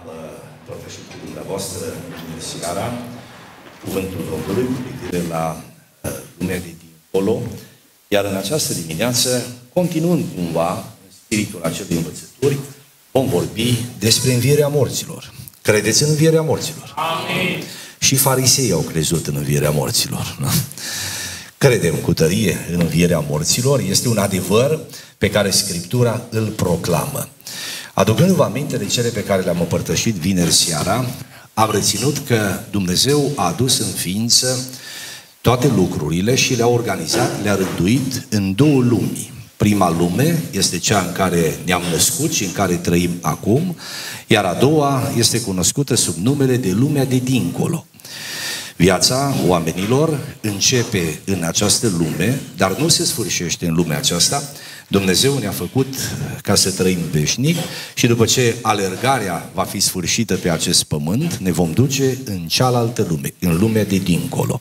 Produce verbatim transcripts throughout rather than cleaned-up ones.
părtășit cu dumneavoastră în seara cuvântul Domnului cu privire la lumea de dincolo, iar în această dimineață, continuând cumva în spiritul acelei învățături, vom vorbi despre învierea morților. Credeți în învierea morților? Amin. Și fariseii au crezut în învierea morților. Nu? Credem cu tărie în învierea morților, este un adevăr pe care Scriptura îl proclamă. Aducându-vă aminte de cele pe care le-am împărtășit vineri seara, am reținut că Dumnezeu a adus în ființă toate lucrurile și le-a organizat, le-a rânduit în două lumi. Prima lume este cea în care ne-am născut și în care trăim acum, iar a doua este cunoscută sub numele de lumea de dincolo. Viața oamenilor începe în această lume, dar nu se sfârșește în lumea aceasta. Dumnezeu ne-a făcut ca să trăim veșnic și după ce alergarea va fi sfârșită pe acest pământ, ne vom duce în cealaltă lume, în lumea de dincolo.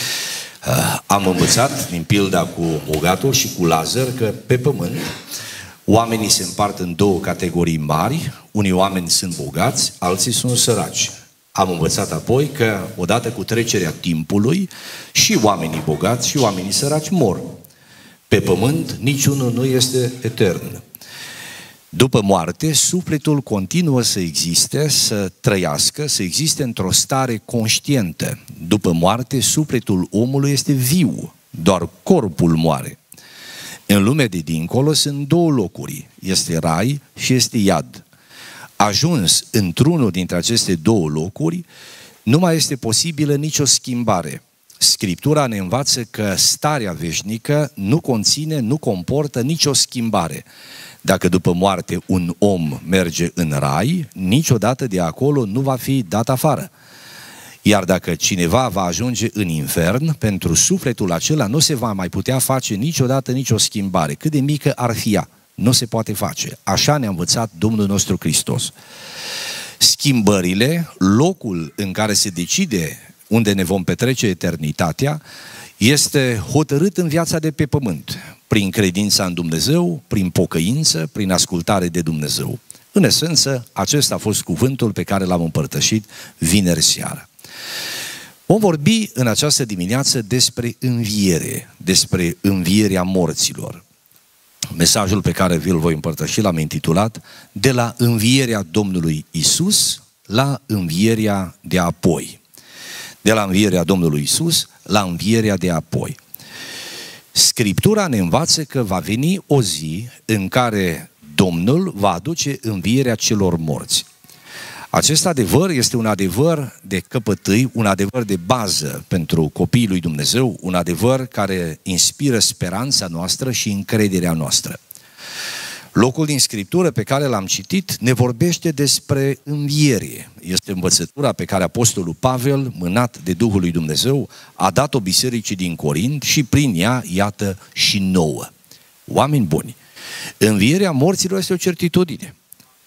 Am învățat din pilda cu bogatul și cu Lazar că pe pământ oamenii se împart în două categorii mari, unii oameni sunt bogați, alții sunt săraci. Am învățat apoi că odată cu trecerea timpului și oamenii bogați și oamenii săraci mor. Pe pământ niciunul nu este etern. După moarte, sufletul continuă să existe, să trăiască, să existe într-o stare conștientă. După moarte, sufletul omului este viu, doar corpul moare. În lumea de dincolo sunt două locuri, este rai și este iad. Ajuns într-unul dintre aceste două locuri, nu mai este posibilă nicio schimbare. Scriptura ne învață că starea veșnică nu conține, nu comportă nicio schimbare. Dacă după moarte un om merge în rai, niciodată de acolo nu va fi dat afară. Iar dacă cineva va ajunge în infern, pentru sufletul acela nu se va mai putea face niciodată nicio schimbare. Cât de mică ar fi ea, nu se poate face. Așa ne-a învățat Domnul nostru Hristos. Schimbările, locul în care se decide unde ne vom petrece eternitatea, este hotărât în viața de pe pământ, prin credința în Dumnezeu, prin pocăință, prin ascultare de Dumnezeu. În esență, acesta a fost cuvântul pe care l-am împărtășit vineri seara. Vom vorbi în această dimineață despre înviere, despre învierea morților. Mesajul pe care vi-l voi împărtăși l-am intitulat De la învierea Domnului Isus la învierea de apoi. De la învierea Domnului Isus la învierea de apoi. Scriptura ne învață că va veni o zi în care Domnul va aduce învierea celor morți. Acest adevăr este un adevăr de căpătâi, un adevăr de bază pentru copiii lui Dumnezeu, un adevăr care inspiră speranța noastră și încrederea noastră. Locul din Scriptură pe care l-am citit ne vorbește despre înviere. Este învățătura pe care Apostolul Pavel, mânat de Duhul lui Dumnezeu, a dat-o bisericii din Corint și prin ea, iată, și nouă. Oameni buni, învierea morților este o certitudine.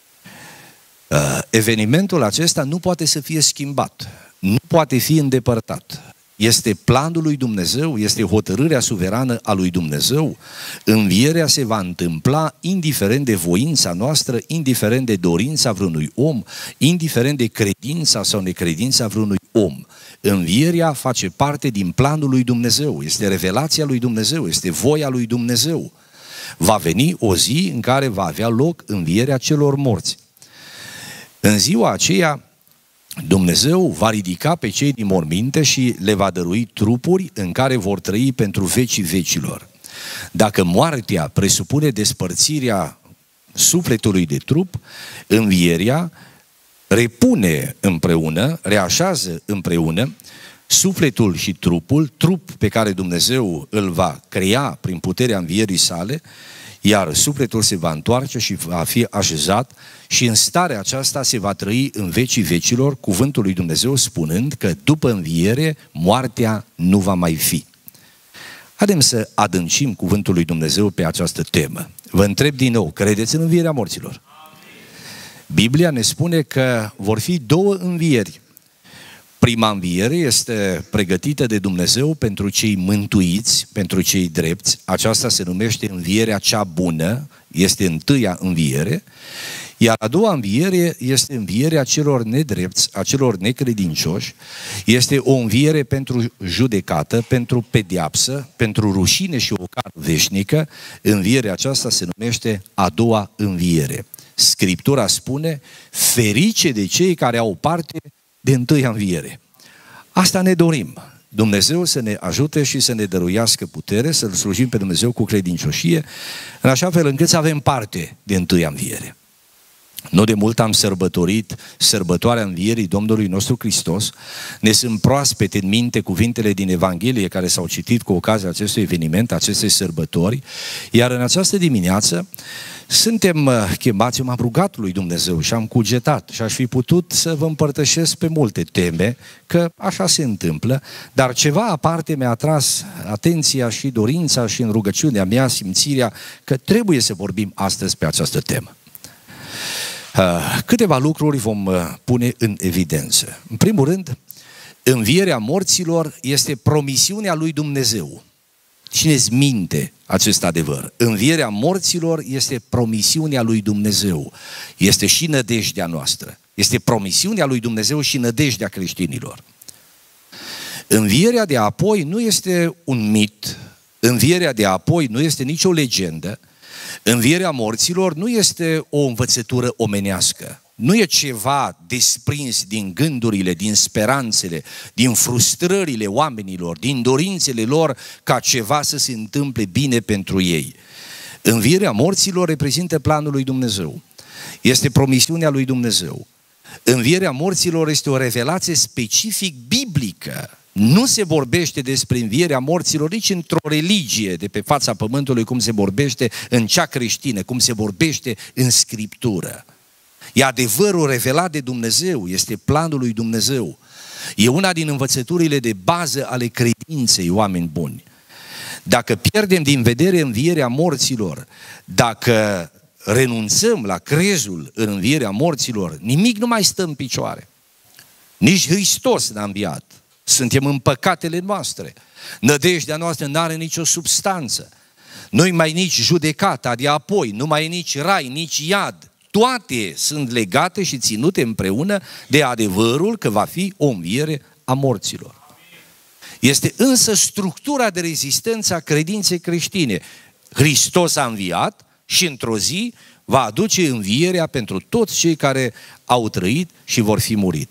Evenimentul acesta nu poate să fie schimbat, nu poate fi îndepărtat. Este planul lui Dumnezeu, este hotărârea suverană a lui Dumnezeu. Învierea se va întâmpla indiferent de voința noastră, indiferent de dorința vreunui om, indiferent de credința sau necredința vreunui om. Învierea face parte din planul lui Dumnezeu, este revelația lui Dumnezeu, este voia lui Dumnezeu. Va veni o zi în care va avea loc învierea celor morți. În ziua aceea, Dumnezeu va ridica pe cei din morminte și le va dărui trupuri în care vor trăi pentru vecii vecilor. Dacă moartea presupune despărțirea sufletului de trup, învierea repune împreună, reașează împreună sufletul și trupul, trup pe care Dumnezeu îl va crea prin puterea învierii sale, iar sufletul se va întoarce și va fi așezat și în starea aceasta se va trăi în vecii vecilor, cuvântul lui Dumnezeu spunând că după înviere, moartea nu va mai fi. Haideți să adâncim cuvântul lui Dumnezeu pe această temă. Vă întreb din nou, credeți în învierea morților? Biblia ne spune că vor fi două învieri. Prima înviere este pregătită de Dumnezeu pentru cei mântuiți, pentru cei drepți. Aceasta se numește învierea cea bună, este întâia înviere. Iar a doua înviere este învierea celor nedrepți, a celor necredincioși, este o înviere pentru judecată, pentru pediapsă, pentru rușine și ocară veșnică. Învierea aceasta se numește a doua înviere. Scriptura spune, ferice de cei care au parte de întâia înviere. Asta ne dorim. Dumnezeu să ne ajute și să ne dăruiască putere, să-L slujim pe Dumnezeu cu credincioșie, în așa fel încât să avem parte de întâia înviere. Nu de mult am sărbătorit sărbătoarea învierii Domnului nostru Hristos. Ne sunt proaspete în minte cuvintele din Evanghelie care s-au citit cu ocazia acestui eveniment, acestei sărbători. Iar în această dimineață suntem chemați, m-am rugat lui Dumnezeu și am cugetat și aș fi putut să vă împărtășesc pe multe teme, că așa se întâmplă, dar ceva aparte mi-a atras atenția și dorința și în rugăciunea mea simțirea că trebuie să vorbim astăzi pe această temă. Câteva lucruri vom pune în evidență. În primul rând, învierea morților este promisiunea lui Dumnezeu. Țineți minte acest adevăr. Învierea morților este promisiunea lui Dumnezeu. Este și nădejdea noastră. Este promisiunea lui Dumnezeu și nădejdea creștinilor. Învierea de apoi nu este un mit. Învierea de apoi nu este nicio legendă. Învierea morților nu este o învățătură omenească. Nu e ceva desprins din gândurile, din speranțele, din frustrările oamenilor, din dorințele lor ca ceva să se întâmple bine pentru ei. Învierea morților reprezintă planul lui Dumnezeu. Este promisiunea lui Dumnezeu. Învierea morților este o revelație specific biblică. Nu se vorbește despre învierea morților nici într-o religie de pe fața pământului, cum se vorbește în cea creștină, cum se vorbește în Scriptură. E adevărul revelat de Dumnezeu, este planul lui Dumnezeu. E una din învățăturile de bază ale credinței, oameni buni. Dacă pierdem din vedere învierea morților, dacă renunțăm la crezul în învierea morților, nimic nu mai stă în picioare. Nici Hristos n-a înviat. Suntem în păcatele noastre. Nădejdea noastră nu are nicio substanță. Nu-i mai nici judecata de apoi, nu mai e nici rai, nici iad. Toate sunt legate și ținute împreună de adevărul că va fi o înviere a morților. Este însă structura de rezistență a credinței creștine. Hristos a înviat și într-o zi va aduce învierea pentru toți cei care au trăit și vor fi murit.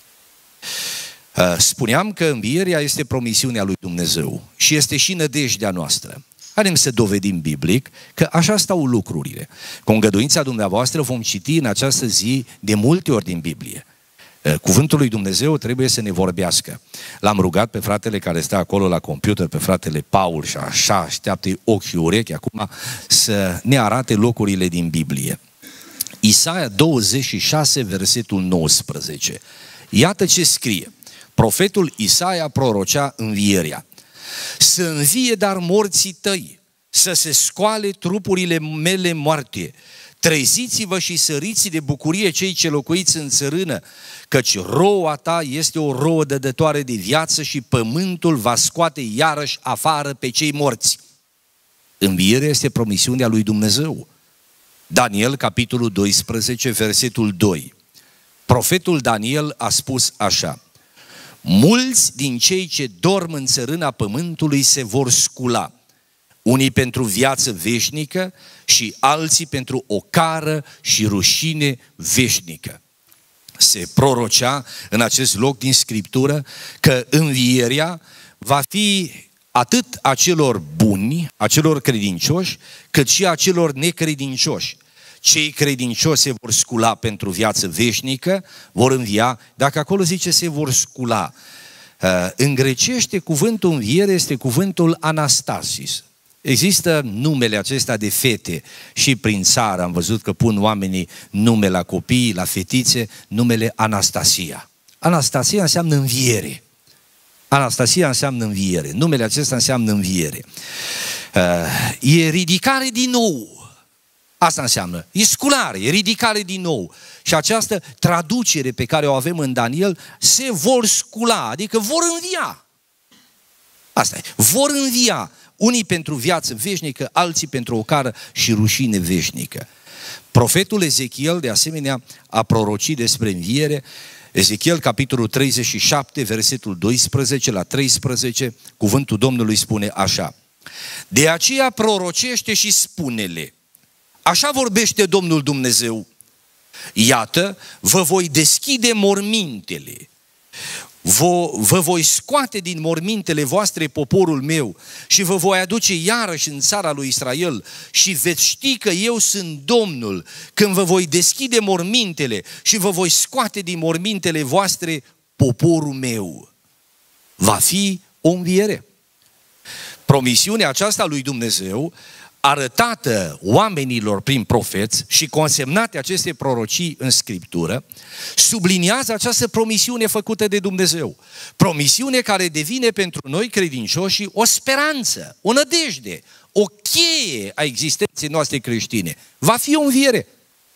Spuneam că învierea este promisiunea lui Dumnezeu și este și nădejdea noastră. Haideți să dovedim biblic că așa stau lucrurile. Cu îngăduința dumneavoastră vom citi în această zi de multe ori din Biblie. Cuvântul lui Dumnezeu trebuie să ne vorbească. L-am rugat pe fratele care stă acolo la computer, pe fratele Paul, și așa așteaptă ochi și urechi acum să ne arate locurile din Biblie. Isaia douăzeci și șase, versetul nouăsprezece. Iată ce scrie. Profetul Isaia prorocea învierea. Să învie dar morții tăi, să se scoale trupurile mele moarte. Treziți-vă și săriți de bucurie cei ce locuiți în țărână, căci roua ta este o rouă dădătoare de viață și pământul va scoate iarăși afară pe cei morți. Învierea este promisiunea lui Dumnezeu. Daniel, capitolul doisprezece, versetul doi. Profetul Daniel a spus așa. Mulți din cei ce dorm în țărâna pământului se vor scula, unii pentru viață veșnică și alții pentru ocară și rușine veșnică. Se prorocea în acest loc din Scriptură că învierea va fi atât a celor buni, a celor credincioși, cât și a celor necredincioși. Cei credincioși se vor scula pentru viață veșnică, vor învia. Dacă acolo zice se vor scula, în grecește cuvântul înviere este cuvântul anastasis. Există numele acesta de fete și prin țară am văzut că pun oamenii nume la copii, la fetițe, numele Anastasia. Anastasia înseamnă înviere. Anastasia înseamnă înviere. Numele acesta înseamnă înviere. E ridicare din nou. Asta înseamnă, e sculare, e ridicare din nou. Și această traducere pe care o avem în Daniel, se vor scula, adică vor învia. Asta e, vor învia. Unii pentru viață veșnică, alții pentru ocară și rușine veșnică. Profetul Ezechiel, de asemenea, a prorocit despre înviere. Ezechiel, capitolul treizeci și șapte, versetul doisprezece la treisprezece, cuvântul Domnului spune așa: de aceea prorocește și spune-le, așa vorbește Domnul Dumnezeu, iată, vă voi deschide mormintele, vă, vă voi scoate din mormintele voastre poporul meu și vă voi aduce iarăși în țara lui Israel și veți ști că eu sunt Domnul, când vă voi deschide mormintele și vă voi scoate din mormintele voastre poporul meu. Va fi o înviere. Promisiunea aceasta lui Dumnezeu, arătată oamenilor prin profeți și consemnate aceste prorocii în Scriptură, subliniază această promisiune făcută de Dumnezeu. Promisiune care devine pentru noi credincioși o speranță, o nădejde, o cheie a existenței noastre creștine. Va fi o înviere.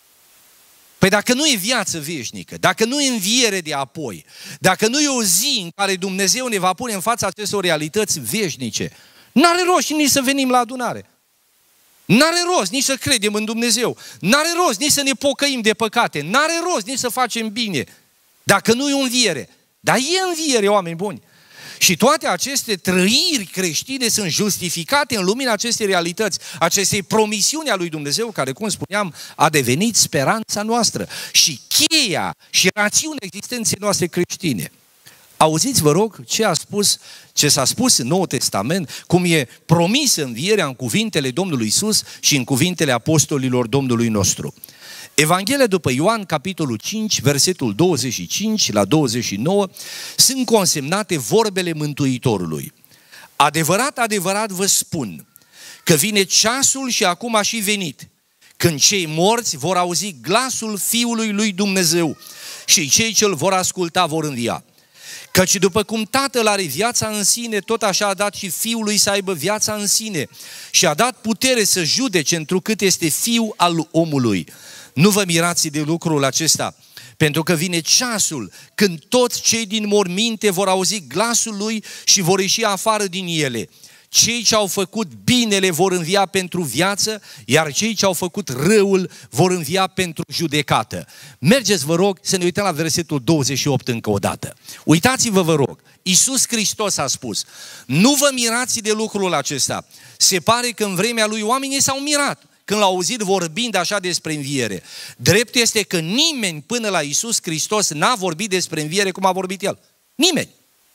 Păi dacă nu e viață veșnică, dacă nu e înviere de apoi, dacă nu e o zi în care Dumnezeu ne va pune în fața acestor realități veșnice, n-are rost nici să venim la adunare. N-are rost nici să credem în Dumnezeu. N-are rost nici să ne pocăim de păcate. N-are rost nici să facem bine. Dacă nu e o înviere. Dar e înviere, oameni buni. Și toate aceste trăiri creștine sunt justificate în lumina acestei realități, acestei promisiuni a lui Dumnezeu, care, cum spuneam, a devenit speranța noastră și cheia și rațiunea existenței noastre creștine. Auziți, vă rog, ce a spus, ce s-a spus în Noul Testament, cum e promisă învierea în cuvintele Domnului Iisus și în cuvintele apostolilor Domnului nostru. Evanghelia după Ioan, capitolul cinci, versetul douăzeci și cinci la douăzeci și nouă, sunt consemnate vorbele Mântuitorului. Adevărat, adevărat vă spun că vine ceasul și acum a și venit, când cei morți vor auzi glasul Fiului lui Dumnezeu și cei ce îl vor asculta vor învia. Căci după cum Tatăl are viața în sine, tot așa a dat și Fiului să aibă viața în sine și a dat putere să judece întrucât este Fiul al omului. Nu vă mirați de lucrul acesta, pentru că vine ceasul când toți cei din morminte vor auzi glasul lui și vor ieși afară din ele. Cei ce au făcut binele vor învia pentru viață, iar cei ce au făcut răul vor învia pentru judecată. Mergeți, vă rog, să ne uităm la versetul douăzeci și opt încă o dată. Uitați-vă, vă rog, Iisus Hristos a spus, nu vă mirați de lucrul acesta. Se pare că în vremea lui oamenii s-au mirat când l-au auzit vorbind așa despre înviere. Drept este că nimeni până la Iisus Hristos n-a vorbit despre înviere cum a vorbit El. Nimeni.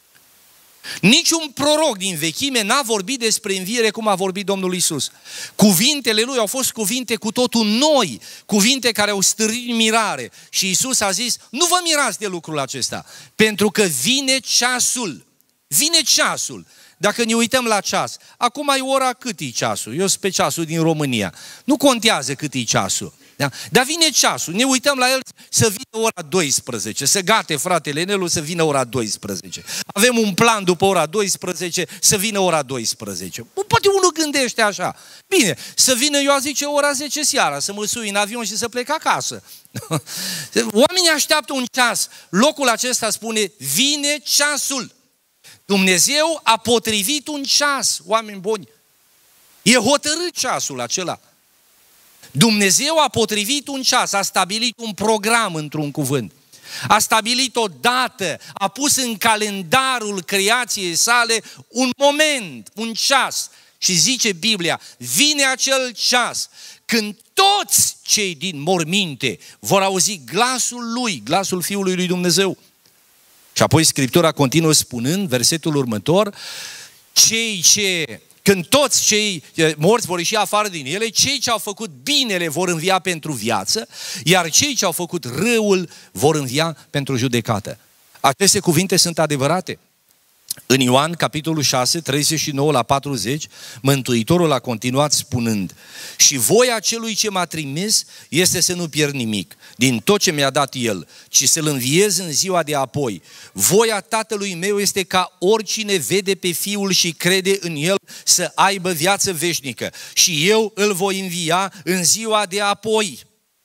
Niciun proroc din vechime n-a vorbit despre înviere cum a vorbit Domnul Iisus. Cuvintele lui au fost cuvinte cu totul noi, cuvinte care au stârnit mirare. Și Iisus a zis, nu vă mirați de lucrul acesta, pentru că vine ceasul. Vine ceasul. Dacă ne uităm la ceas, acum e ora cât e ceasul? Eu sunt pe ceasul din România. Nu contează cât e ceasul. Da? Dar vine ceasul, ne uităm la el să vină ora douăsprezece, să gate fratele Nelu să vină ora douăsprezece. Avem un plan după ora douăsprezece să vină ora douăsprezece. Poate unul gândește așa. Bine, să vină, eu zice, ora zece seara, să mă sui în avion și să plec acasă. Oamenii așteaptă un ceas. Locul acesta spune, vine ceasul. Dumnezeu a potrivit un ceas, oameni buni. E hotărât ceasul acela. Dumnezeu a potrivit un ceas, a stabilit un program într-un cuvânt. A stabilit o dată, a pus în calendarul creației sale un moment, un ceas. Și zice Biblia, vine acel ceas când toți cei din morminte vor auzi glasul lui, glasul Fiului lui Dumnezeu. Și apoi Scriptura continuă spunând, versetul următor, cei ce... Când toți cei morți vor ieși afară din ele, cei ce au făcut binele vor învia pentru viață, iar cei ce au făcut răul vor învia pentru judecată. Aceste cuvinte sunt adevărate. În Ioan, capitolul șase, treizeci și nouă la patruzeci, Mântuitorul a continuat spunând, și voia celui ce m-a trimis este să nu pierd nimic din tot ce mi-a dat El, ci să-L înviez în ziua de apoi. Voia Tatălui meu este ca oricine vede pe Fiul și crede în El să aibă viață veșnică și eu îl voi învia în ziua de apoi.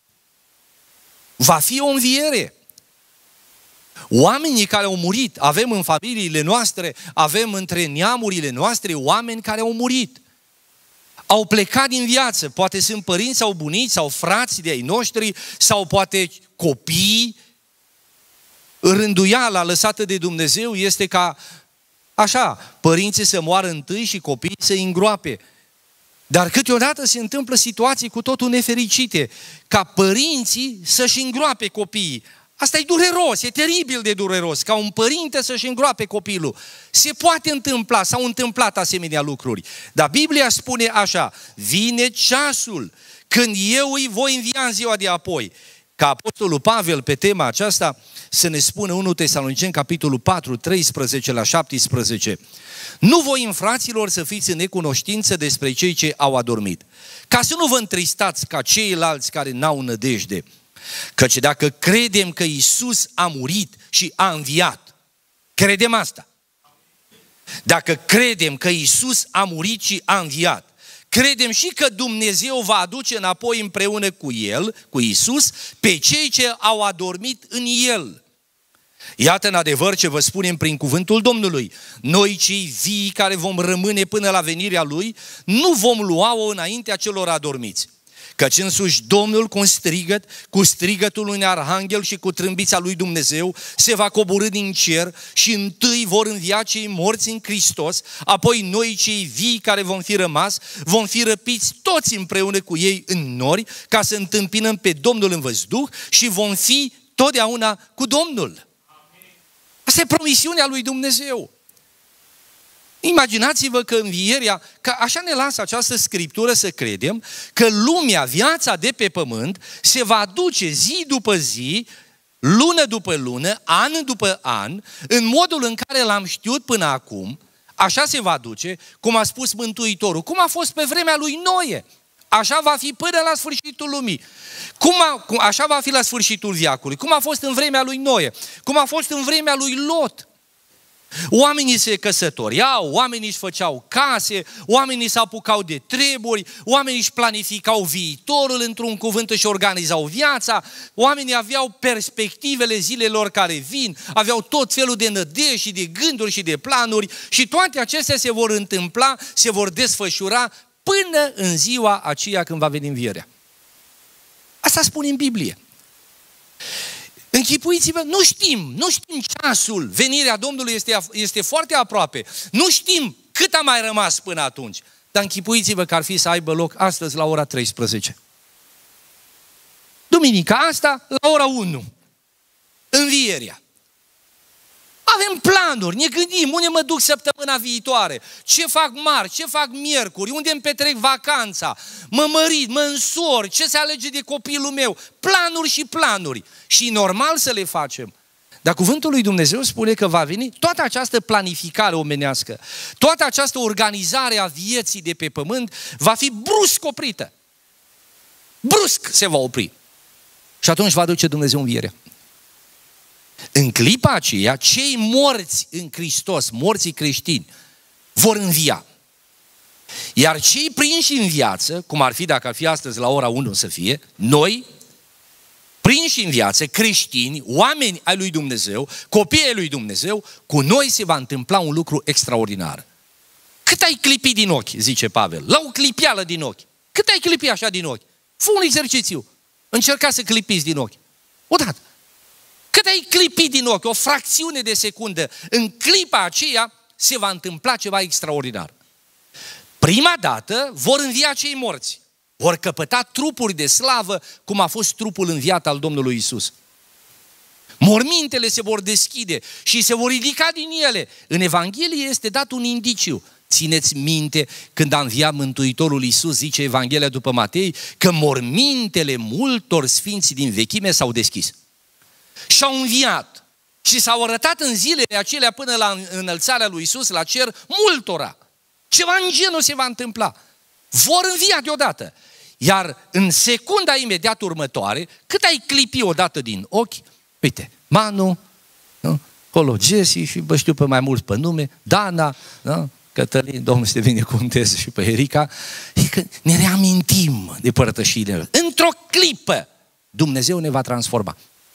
Va fi o înviere. Oamenii care au murit, avem în familiile noastre, avem între neamurile noastre oameni care au murit. au plecat din viață. Poate sunt părinți sau bunici sau frați de ai noștri sau poate copii. Rânduiala lăsată de Dumnezeu este ca așa, părinții să moară întâi și copiii să îi îngroape. Dar câteodată se întâmplă situații cu totul nefericite, ca părinții să-și îngroape copiii. Asta e dureros, e teribil de dureros, ca un părinte să-și îngroape copilul. Se poate întâmpla, s-au întâmplat asemenea lucruri. Dar Biblia spune așa, vine ceasul când eu îi voi învia în ziua de apoi. Ca Apostolul Pavel pe tema aceasta să ne spună unu Tesaloniceni, capitolul patru, treisprezece la șaptesprezece. Nu voi, fraților, să fiți în necunoștință despre cei ce au adormit, ca să nu vă întristați ca ceilalți care n-au nădejde. Căci dacă credem că Iisus a murit și a înviat, credem asta. Dacă credem că Iisus a murit și a înviat, credem și că Dumnezeu va aduce înapoi împreună cu El, cu Iisus, pe cei ce au adormit în El. Iată în adevăr ce vă spunem prin cuvântul Domnului. Noi cei vii care vom rămâne până la venirea Lui, nu vom lua-o înaintea celor adormiți. Căci însuși Domnul cu strigăt, cu strigătul unui arhanghel și cu trâmbița lui Dumnezeu se va coborî din cer și întâi vor învia cei morți în Hristos, apoi noi cei vii care vom fi rămas, vom fi răpiți toți împreună cu ei în nori ca să întâmpinăm pe Domnul în văzduh și vom fi totdeauna cu Domnul. Asta e promisiunea lui Dumnezeu. Imaginați-vă că învierea, că așa ne lasă această scriptură să credem, că lumea, viața de pe pământ, se va duce zi după zi, lună după lună, an după an, în modul în care l-am știut până acum, așa se va duce, cum a spus Mântuitorul, cum a fost pe vremea lui Noe. Așa va fi până la sfârșitul lumii. Cum a, cum, așa va fi la sfârșitul veacului. Cum a fost în vremea lui Noe. Cum a fost în vremea lui Lot. Oamenii se căsătoriau, oamenii își făceau case, oamenii se apucau de treburi, oamenii își planificau viitorul, într-un cuvânt își organizau viața, oamenii aveau perspectivele zilelor care vin, aveau tot felul de nădejde și de gânduri și de planuri și toate acestea se vor întâmpla, se vor desfășura până în ziua aceea când va veni învierea. Asta spune în Biblie. Închipuiți-vă, nu știm, nu știm ceasul, venirea Domnului este, este foarte aproape, nu știm cât a mai rămas până atunci, dar închipuiți-vă că ar fi să aibă loc astăzi la ora treisprezece. Duminica asta la ora unu, învierea. Avem planuri, ne gândim unde mă duc săptămâna viitoare, ce fac marți, ce fac miercuri, unde îmi petrec vacanța, mă mărit, mă însor, ce se alege de copilul meu, planuri și planuri. Și e normal să le facem. Dar cuvântul lui Dumnezeu spune că va veni toată această planificare omenească, toată această organizare a vieții de pe pământ va fi brusc oprită. Brusc se va opri. Și atunci va duce Dumnezeu învierea. În clipa aceea, cei morți în Hristos, morții creștini, vor învia. Iar cei prinși în viață, cum ar fi dacă ar fi astăzi la ora unu să fie, noi, prinși în viață, creștini, oameni ai lui Dumnezeu, copii ai lui Dumnezeu, cu noi se va întâmpla un lucru extraordinar. Cât ai clipi din ochi, zice Pavel, la o clipială din ochi. Cât ai clipi așa din ochi? Fă un exercițiu. Încercați să clipiți din ochi. Odată. Cât ai clipi din ochi, o fracțiune de secundă, în clipa aceea se va întâmpla ceva extraordinar. Prima dată vor învia cei morți, vor căpăta trupuri de slavă, cum a fost trupul înviat al Domnului Isus. Mormintele se vor deschide și se vor ridica din ele. În Evanghelie este dat un indiciu. Țineți minte, când a înviat Mântuitorul Iisus, zice Evanghelia după Matei, că mormintele multor sfinți din vechime s-au deschis. Și-au înviat și s-au arătat în zilele acelea până la înălțarea lui Iisus la cer multora. Ceva în genul se va întâmpla. Vor învia deodată. Iar în secunda imediat următoare, cât ai clipi odată din ochi, uite, Manu, nu? Colo Jesse și bă știu pe mai mulți pe nume, Dana, nu? Cătălin, Domnul să te binecuvânteze și pe Erica, că ne reamintim de părătășiile. Într-o clipă Dumnezeu ne va transforma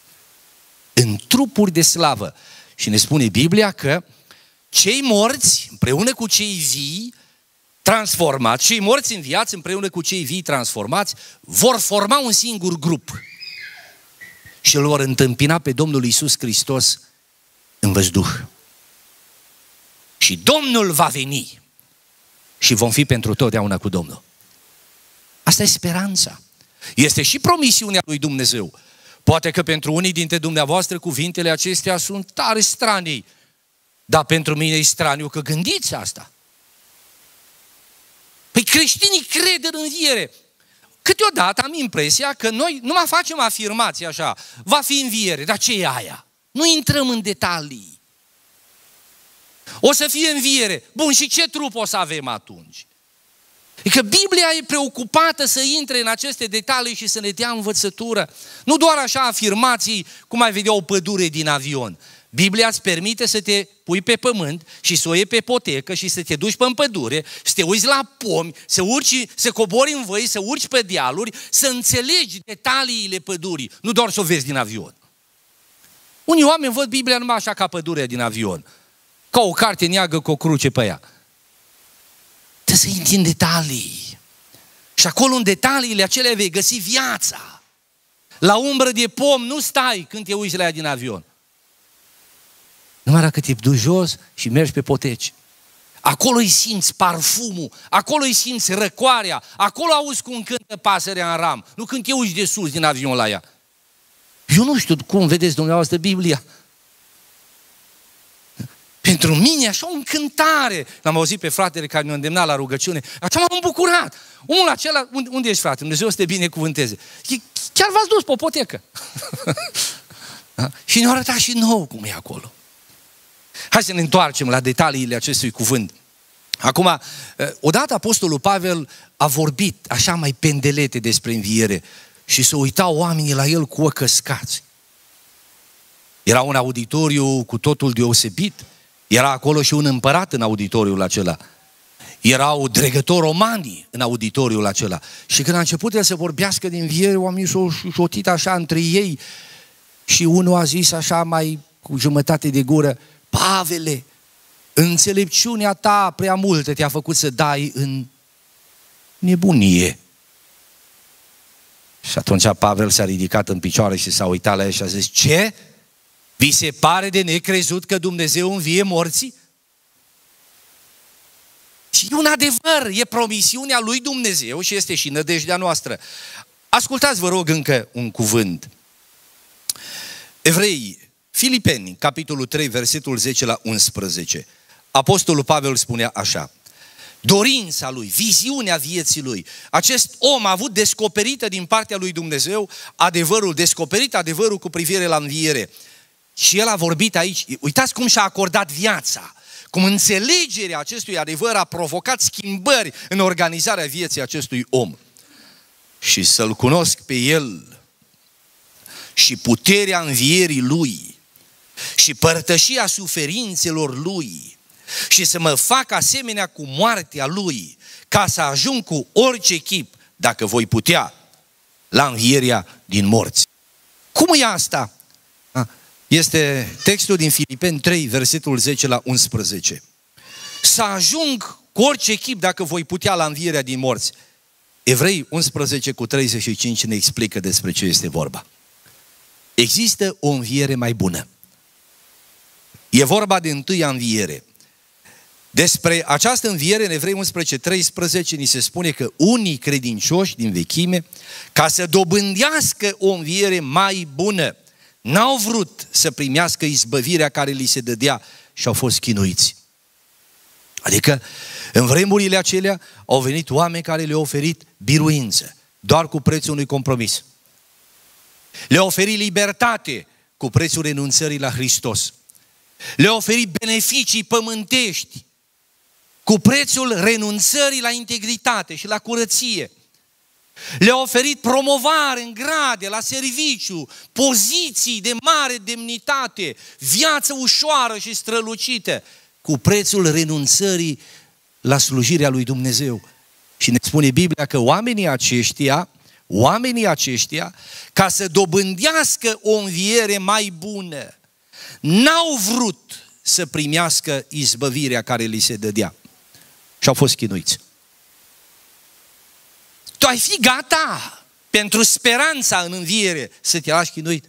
în trupuri de slavă. Și ne spune Biblia că cei morți, împreună cu cei vii, transformați, cei morți înviați împreună cu cei vii transformați, vor forma un singur grup și îl vor întâmpina pe Domnul Iisus Hristos în văzduh. Și Domnul va veni și vom fi pentru totdeauna cu Domnul. Asta e speranța. Este și promisiunea lui Dumnezeu. Poate că pentru unii dintre dumneavoastră cuvintele acestea sunt tare stranii, dar pentru mine e straniu că gândiți asta. Păi creștinii cred în înviere. Câteodată am impresia că noi nu mai facem afirmații așa, va fi înviere, dar ce e aia? Nu intrăm în detalii. O să fie înviere. Bun, și ce trup o să avem atunci? E că Biblia e preocupată să intre în aceste detalii și să ne dea învățătură. Nu doar așa afirmații, cum ai vedea o pădure din avion. Biblia îți permite să te pui pe pământ și să o iei pe potecă și să te duci pe în pădure, să te uiți la pomi, să urci, să cobori în văi, să urci pe dealuri, să înțelegi detaliile pădurii, nu doar să o vezi din avion. Unii oameni văd Biblia numai așa ca pădurea din avion, ca o carte neagră cu o cruce pe ea. Trebuie să intri în detalii. Și acolo în detaliile acelea vei găsi viața. La umbră de pom nu stai când te uiți la ea din avion. Numai dacă te duci jos și mergi pe poteci. Acolo îi simți parfumul, acolo îi simți răcoarea, acolo auzi cum cântă pasărea în ram, nu când te uiți de sus din avion la ea. Eu nu știu cum vedeți dumneavoastră Biblia. Pentru mine așa o încântare. L-am auzit pe fratele care ne-a îndemnat la rugăciune. Așa m-am bucurat. Omul acela, unde, unde ești, frate? Dumnezeu să te binecuvânteze. Chiar v-ați dus pe o potecă. Da? Și ne-a arătat și nouă cum e acolo. Hai să ne întoarcem la detaliile acestui cuvânt. Acum, odată Apostolul Pavel a vorbit așa mai pendelete despre înviere și se uitau oamenii la el cu ochi căscați. Era un auditoriu cu totul deosebit. Era acolo și un împărat în auditoriul acela. Erau dregători romani în auditoriul acela. Și când a început el să vorbească de înviere, oamenii s-au șotit așa între ei și unul a zis așa mai cu jumătate de gură: Pavele, înțelepciunea ta prea multă te-a făcut să dai în nebunie. Și atunci Pavel s-a ridicat în picioare și s-a uitat la el și a zis: ce? Vi se pare de necrezut că Dumnezeu învie morții? Și e un adevăr, e promisiunea lui Dumnezeu și este și nădejdea noastră. Ascultați, vă rog, încă un cuvânt. Evrei, Filipeni, capitolul trei, versetul zece la unsprezece. Apostolul Pavel spunea așa: dorința lui, viziunea vieții lui. Acest om a avut descoperită din partea lui Dumnezeu adevărul, descoperit adevărul cu privire la înviere. Și el a vorbit aici, uitați cum și-a acordat viața, cum înțelegerea acestui adevăr a provocat schimbări în organizarea vieții acestui om. Și să-L cunosc pe El și puterea învierii Lui și părtășia suferințelor Lui și să mă fac asemenea cu moartea Lui, ca să ajung cu orice chip, dacă voi putea, la învierea din morți. Cum e asta? Este textul din Filipeni trei, versetul zece la unsprezece. Să ajung cu orice chip, dacă voi putea, la învierea din morți. Evrei unsprezece cu treizeci și cinci ne explică despre ce este vorba. Există o înviere mai bună. E vorba de întâia înviere. Despre această înviere, în Evrei unsprezece, treisprezece, ni se spune că unii credincioși din vechime, ca să dobândească o înviere mai bună, n-au vrut să primească izbăvirea care li se dădea și au fost chinuiți. Adică, în vremurile acelea, au venit oameni care le-au oferit biruință, doar cu prețul unui compromis. Le-au oferit libertate cu prețul renunțării la Hristos. Le-au oferit beneficii pământești cu prețul renunțării la integritate și la curăție. Le-a oferit promovare în grade, la serviciu, poziții de mare demnitate, viață ușoară și strălucită, cu prețul renunțării la slujirea lui Dumnezeu. Și ne spune Biblia că oamenii aceștia, oamenii aceștia, ca să dobândească o înviere mai bună, n-au vrut să primească izbăvirea care li se dădea. Și au fost chinuiți. Tu ai fi gata pentru speranța în înviere să te lași chinuit?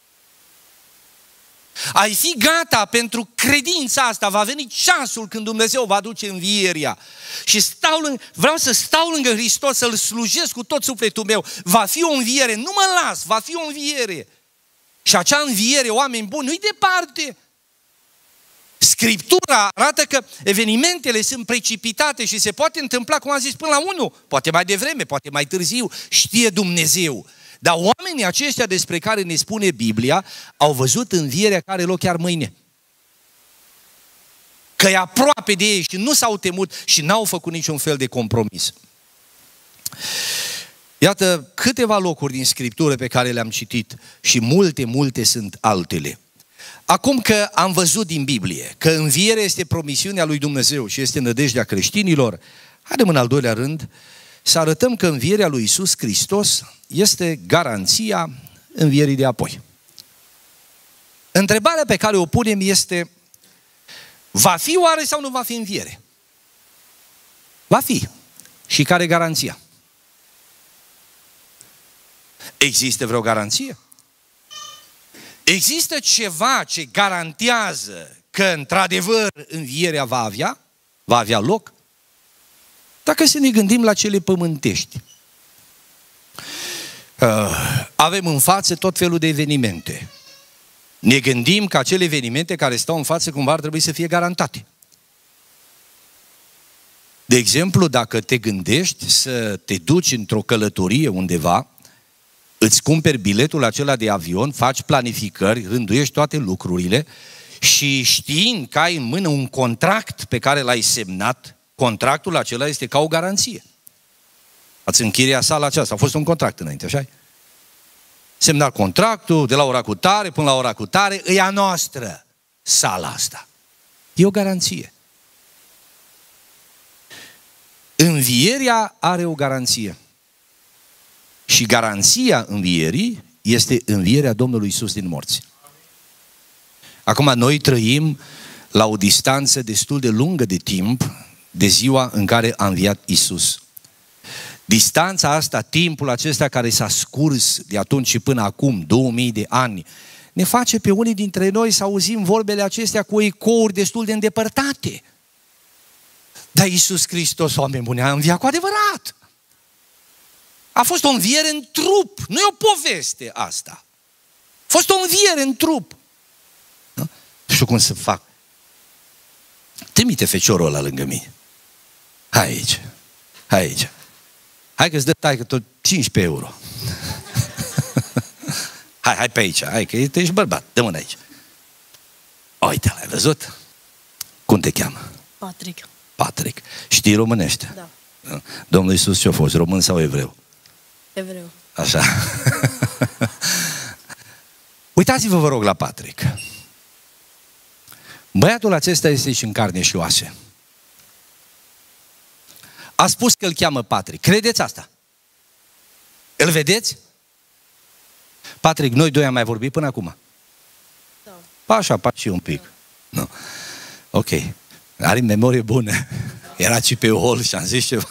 Ai fi gata pentru credința asta? Va veni ceasul când Dumnezeu va duce învierea. Și stau lângă, vreau să stau lângă Hristos, să-L slujesc cu tot sufletul meu. Va fi o înviere, nu mă las, va fi o înviere. Și acea înviere, oameni buni, nu-i departe. Scriptura arată că evenimentele sunt precipitate și se poate întâmpla, cum am zis, până la unu. Poate mai devreme, poate mai târziu, știe Dumnezeu. Dar oamenii aceștia despre care ne spune Biblia au văzut învierea care are loc chiar mâine. Că e aproape de ei și nu s-au temut și n-au făcut niciun fel de compromis. Iată câteva locuri din Scriptură pe care le-am citit și multe, multe sunt altele. Acum că am văzut din Biblie că învierea este promisiunea lui Dumnezeu și este nădejdea creștinilor, haidem în al doilea rând să arătăm că învierea lui Iisus Hristos este garanția învierii de apoi. Întrebarea pe care o punem este: va fi oare sau nu va fi înviere? Va fi. Și care e garanția? Există vreo garanție? Există ceva ce garantează că într-adevăr învierea va avea? Va avea loc? Dacă să ne gândim la cele pământești, avem în față tot felul de evenimente. Ne gândim că acele evenimente care stau în față cumva ar trebui să fie garantate. De exemplu, dacă te gândești să te duci într-o călătorie undeva, îți cumperi biletul acela de avion, faci planificări, rânduiești toate lucrurile și știind că ai în mână un contract pe care l-ai semnat, contractul acela este ca o garanție. Ați închiriat sala aceasta, a fost un contract înainte, așa? Semnat contractul, de la ora cu tare până la ora cu tare, e a noastră sala asta. E o garanție. Învierea are o garanție. Și garanția învierii este învierea Domnului Iisus din morți. Acum noi trăim la o distanță destul de lungă de timp de ziua în care a înviat Iisus. Distanța asta, timpul acesta care s-a scurs de atunci și până acum, două mii de ani, ne face pe unii dintre noi să auzim vorbele acestea cu ecouri destul de îndepărtate. Dar Iisus Hristos, oameni buni, a înviat cu adevărat. A fost o înviere în trup, nu e o poveste asta. A fost o înviere în trup. Nu? Nu știu cum să fac. Trimite feciorul ăla lângă mine. Hai aici, hai aici. Hai că-ți dă taică tot cincisprezece euro. Hai, hai pe aici, hai că ești bărbat, dă-mă aici. Uite, l-ai văzut? Cum te cheamă? Patrick. Patrick. Știi românește? Da. Domnul Iisus ce-a fost, român sau evreu? Evreu. Așa. Uitați-vă, vă rog, la Patrick. Băiatul acesta este și în carne și oase. A spus că îl cheamă Patrick. Credeți asta? Îl vedeți? Patrick, noi doi am mai vorbit până acum? Da. Pa așa, pa și un pic. Da. No. Ok. Are memorie bună. Era și pe hol și am zis ceva.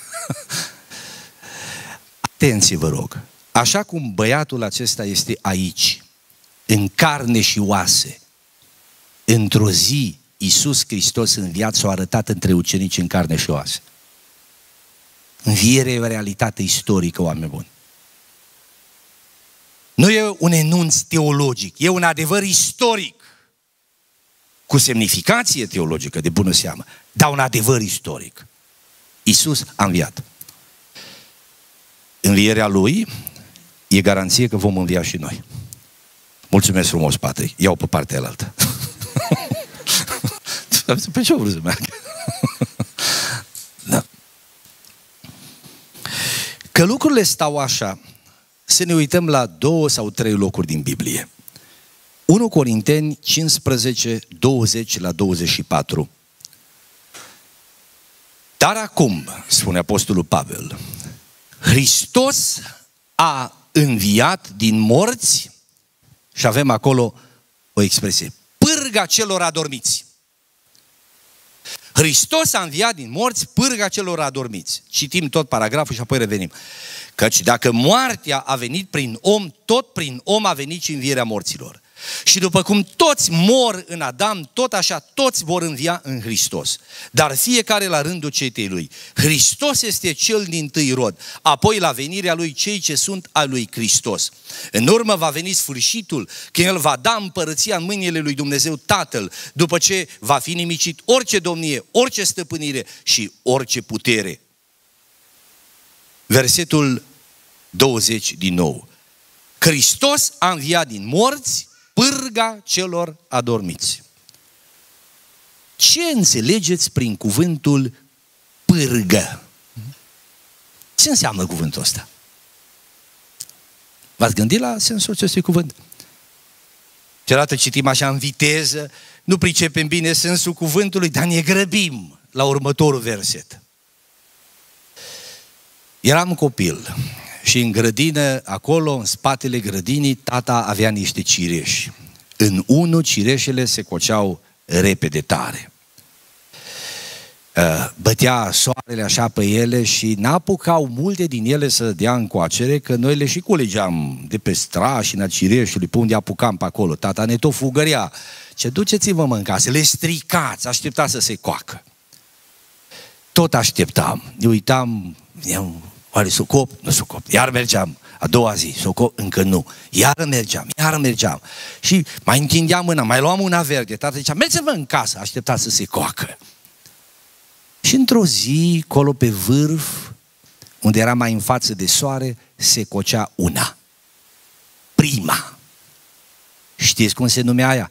Atenție, vă rog. Așa cum băiatul acesta este aici, în carne și oase, într-o zi, Iisus Hristos în viață a arătat între ucenici în carne și oase. Învierea e o realitate istorică, oameni buni. Nu e un enunț teologic, e un adevăr istoric, cu semnificație teologică, de bună seamă, dar un adevăr istoric. Iisus a înviat. Învierea Lui e garanție că vom învia și noi. Mulțumesc frumos, Patrick. Iau pe partea alaltă. Pe ce vreau să meargă? Da. Că lucrurile stau așa, să ne uităm la două sau trei locuri din Biblie. unu Corinteni cincisprezece, douăzeci la douăzeci și patru. Dar acum, spune Apostolul Pavel, Hristos a înviat din morți și avem acolo o expresie, pârga celor adormiți. Hristos a înviat din morți, pârga celor adormiți. Citim tot paragraful și apoi revenim. Căci dacă moartea a venit prin om, tot prin om a venit și învierea morților. Și după cum toți mor în Adam, tot așa toți vor învia în Hristos. Dar fiecare la rândul cetei lui. Hristos este cel dintâi rod, apoi la venirea lui cei ce sunt al lui Hristos. În urmă va veni sfârșitul, când el va da împărăția în mâinile lui Dumnezeu Tatăl, după ce va fi nimicit orice domnie, orice stăpânire și orice putere. Versetul douăzeci din nou. Hristos a înviat din morți, pârga celor adormiți. Ce înțelegeți prin cuvântul pârgă? Ce înseamnă cuvântul ăsta? V-ați gândit la sensul acestui cuvânt? Câteodată citim așa în viteză, nu pricepem bine sensul cuvântului, dar ne grăbim la următorul verset. Eram copil și în grădină, acolo, în spatele grădinii, tata avea niște cireși. În unul, cireșele se coceau repede tare. Bătea soarele așa pe ele și n-apucau multe din ele să dea încoacere, că noi le și culegeam de pe strașina cireșului, pe unde apucam pe acolo. Tata ne tot fugărea. Ce duceți-vă mă în casă, le stricați, așteptați să se coacă. Tot așteptam, ne uitam, oare s-o cop? Nu s-o cop. Iar mergeam, a doua zi, s-o cop? Încă nu. Iar mergeam, iar mergeam. Și mai întindeam mâna, mai luam una verde. Tata zicea, mergeți-vă în casă, așteptați să se coacă. Și într-o zi, colo pe vârf, unde era mai în față de soare, se cocea una. Prima. Știți cum se numea aia?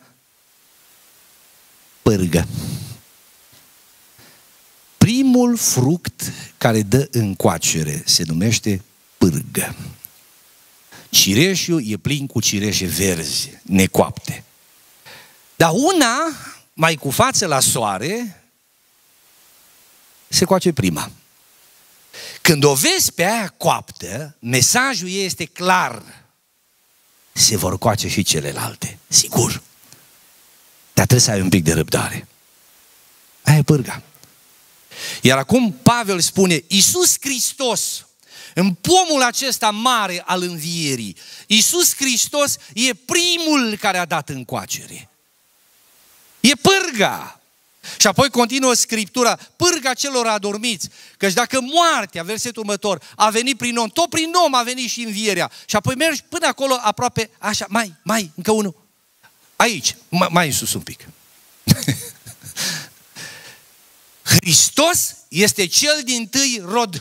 Pârgă. Primul fruct care dă încoacere se numește pârgă. Cireșul e plin cu cireșe verzi, necoapte. Dar una, mai cu față la soare, se coace prima. Când o vezi pe aia coaptă, mesajul ei este clar. Se vor coace și celelalte, sigur. Dar trebuie să ai un pic de răbdare. Aia e pârga. Iar acum Pavel spune, Iisus Hristos, în pomul acesta mare al învierii, Iisus Hristos e primul care a dat încoacere. E pârga. Și apoi continuă Scriptura, pârga celor adormiți, căci dacă moartea, versetul următor, a venit prin om, tot prin om a venit și învierea. Și apoi mergi până acolo aproape, așa, mai, mai, încă unul. Aici, mai, mai în sus un pic. Hristos este cel dintâi rod.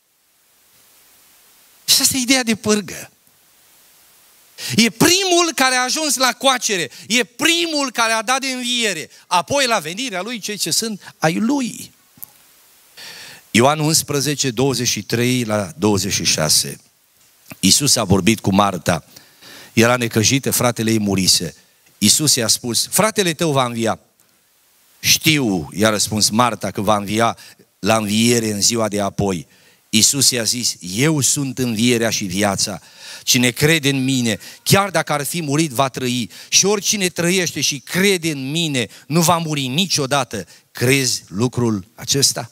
Și asta e ideea de pârgă. E primul care a ajuns la coacere, e primul care a dat de înviere, apoi la venirea lui cei ce sunt ai lui. Ioan unsprezece, douăzeci și trei la douăzeci și șase. Iisus a vorbit cu Marta, era necăjită, fratele ei murise. Iisus i-a spus, fratele tău va învia. Știu, i-a răspuns Marta, că va învia la înviere în ziua de apoi. Iisus i-a zis, eu sunt învierea și viața. Cine crede în mine, chiar dacă ar fi murit, va trăi. Și oricine trăiește și crede în mine, nu va muri niciodată. Crezi lucrul acesta?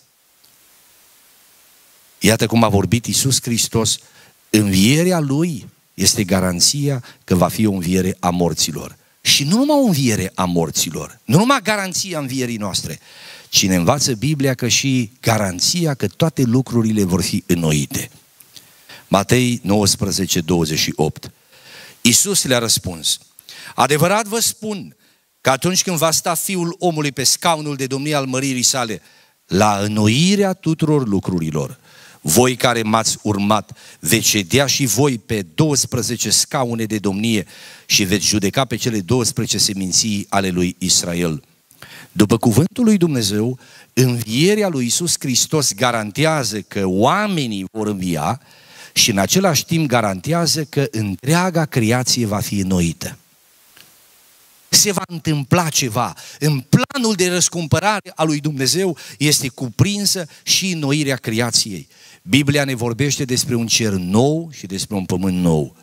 Iată cum a vorbit Iisus Hristos. Învierea Lui este garanția că va fi o înviere a morților. Și nu numai o înviere a morților, nu numai garanția învierii noastre, ci ne învață Biblia că și garanția că toate lucrurile vor fi înnoite. Matei nouăsprezece, douăzeci și opt. Iisus le-a răspuns, adevărat vă spun că atunci când va sta Fiul omului pe scaunul de domnie al măririi sale, la înnoirea tuturor lucrurilor, voi care m-ați urmat, veți ședea și voi pe douăsprezece scaune de domnie și veți judeca pe cele douăsprezece seminții ale lui Israel. După cuvântul lui Dumnezeu, învierea lui Iisus Hristos garantează că oamenii vor învia și în același timp garantează că întreaga creație va fi înnoită. Se va întâmpla ceva. În planul de răscumpărare a lui Dumnezeu este cuprinsă și înnoirea creației. Biblia ne vorbește despre un cer nou și despre un pământ nou.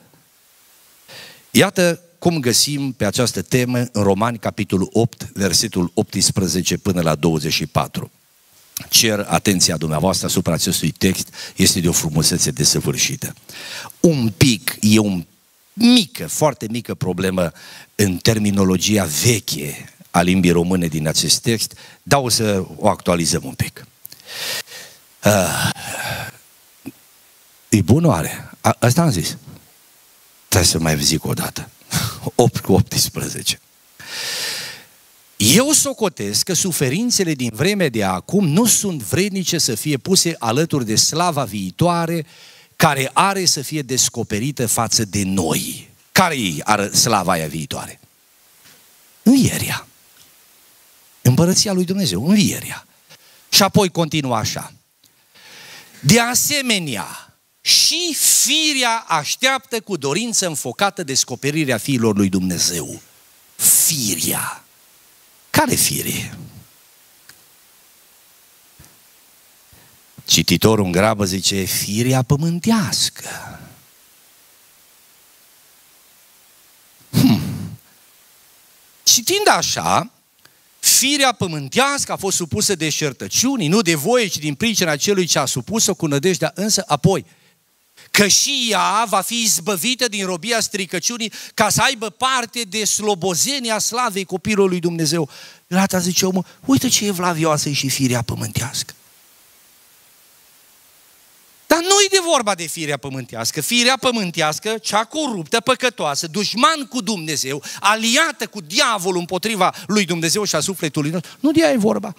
Iată cum găsim pe această temă în Romani, capitolul opt, versetul optsprezece până la douăzeci și patru. cer atenția dumneavoastră asupra acestui text, este de o frumusețe desăvârșită. Un pic, e o mică, foarte mică problemă în terminologia veche a limbii române din acest text, dar o să o actualizăm un pic. Uh, e bun oare? A, asta am zis. Trebuie să mai zic o dată. opt cu optsprezece. Eu socotesc că suferințele din vremea de acum nu sunt vrednice să fie puse alături de slava viitoare care are să fie descoperită față de noi. Care-i slava aia viitoare? Învierea. Împărăția lui Dumnezeu, învierea. Și apoi continuă așa. De asemenea, și firea așteaptă cu dorință înfocată descoperirea fiilor lui Dumnezeu. Firea. Care fire? Cititorul în grabă zice, firea pământească. Hmm. Citind așa, firea pământească a fost supusă deșertăciunii, nu de voie, ci din pricina celui ce a supus-o, cu nădejdea însă apoi că și ea va fi izbăvită din robia stricăciunii ca să aibă parte de slobozenia slavei copilului lui Dumnezeu. La asta zice omul, uite ce evlavioasă e și firea pământească. Dar nu-i de vorba de firea pământească. Firea pământească, cea coruptă, păcătoasă, dușman cu Dumnezeu, aliată cu diavolul împotriva lui Dumnezeu și a sufletului nostru, nu de ea e vorba.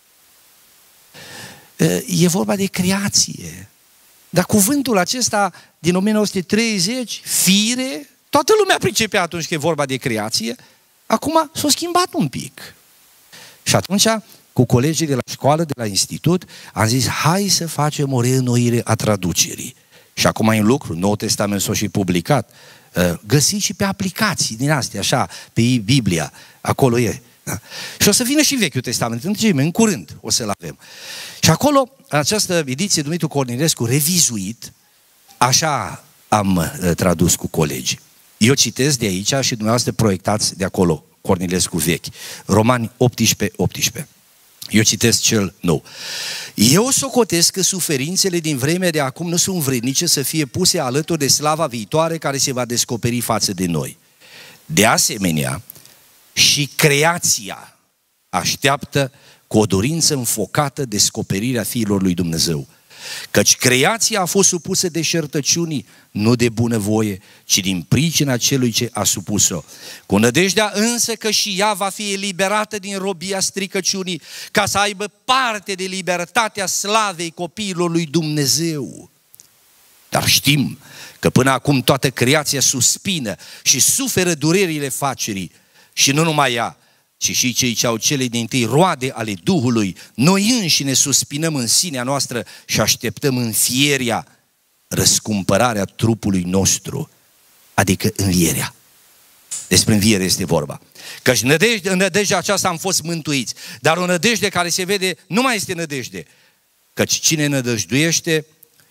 E vorba de creație. Dar cuvântul acesta din o mie nouă sute treizeci, fire, toată lumea pricepea atunci că e vorba de creație, acum s-a schimbat un pic. Și atunci, cu colegii de la școală, de la institut, am zis, hai să facem o reînnoire a traducerii. Și acum e în lucru, Noul Testament s-a și publicat. Găsiți și pe aplicații din astea, așa, pe Biblia, acolo e. Da? Și o să vină și Vechiul Testament, în curând o să-l avem. Și acolo, în această ediție, Dumitru Cornilescu, revizuit, așa am uh, tradus cu colegii. Eu citesc de aici și dumneavoastră proiectați de acolo, Cornilescu vechi. Romani optsprezece, optsprezece. Eu citesc cel nou. Eu socotesc că suferințele din vremea de acum nu sunt vrednice să fie puse alături de slava viitoare care se va descoperi față de noi. De asemenea, și creația așteaptă cu o dorință înfocată descoperirea fiilor lui Dumnezeu. Căci creația a fost supusă deșertăciunii, nu de bunăvoie, ci din pricina celui ce a supus-o. Cu nădejdea însă că și ea va fi eliberată din robia stricăciunii, ca să aibă parte de libertatea slavei copiilor lui Dumnezeu. Dar știm că până acum toată creația suspină și suferă durerile facerii, și nu numai ea, ci și cei ce au cele dintâi roade ale Duhului. Noi înșine suspinăm în sinea noastră și așteptăm înfierea, răscumpărarea trupului nostru, adică învierea. Despre înviere este vorba. Căci nădejde, în nădejdea aceasta am fost mântuiți, dar o nădejde care se vede nu mai este nădejde. Căci cine nădăjduiește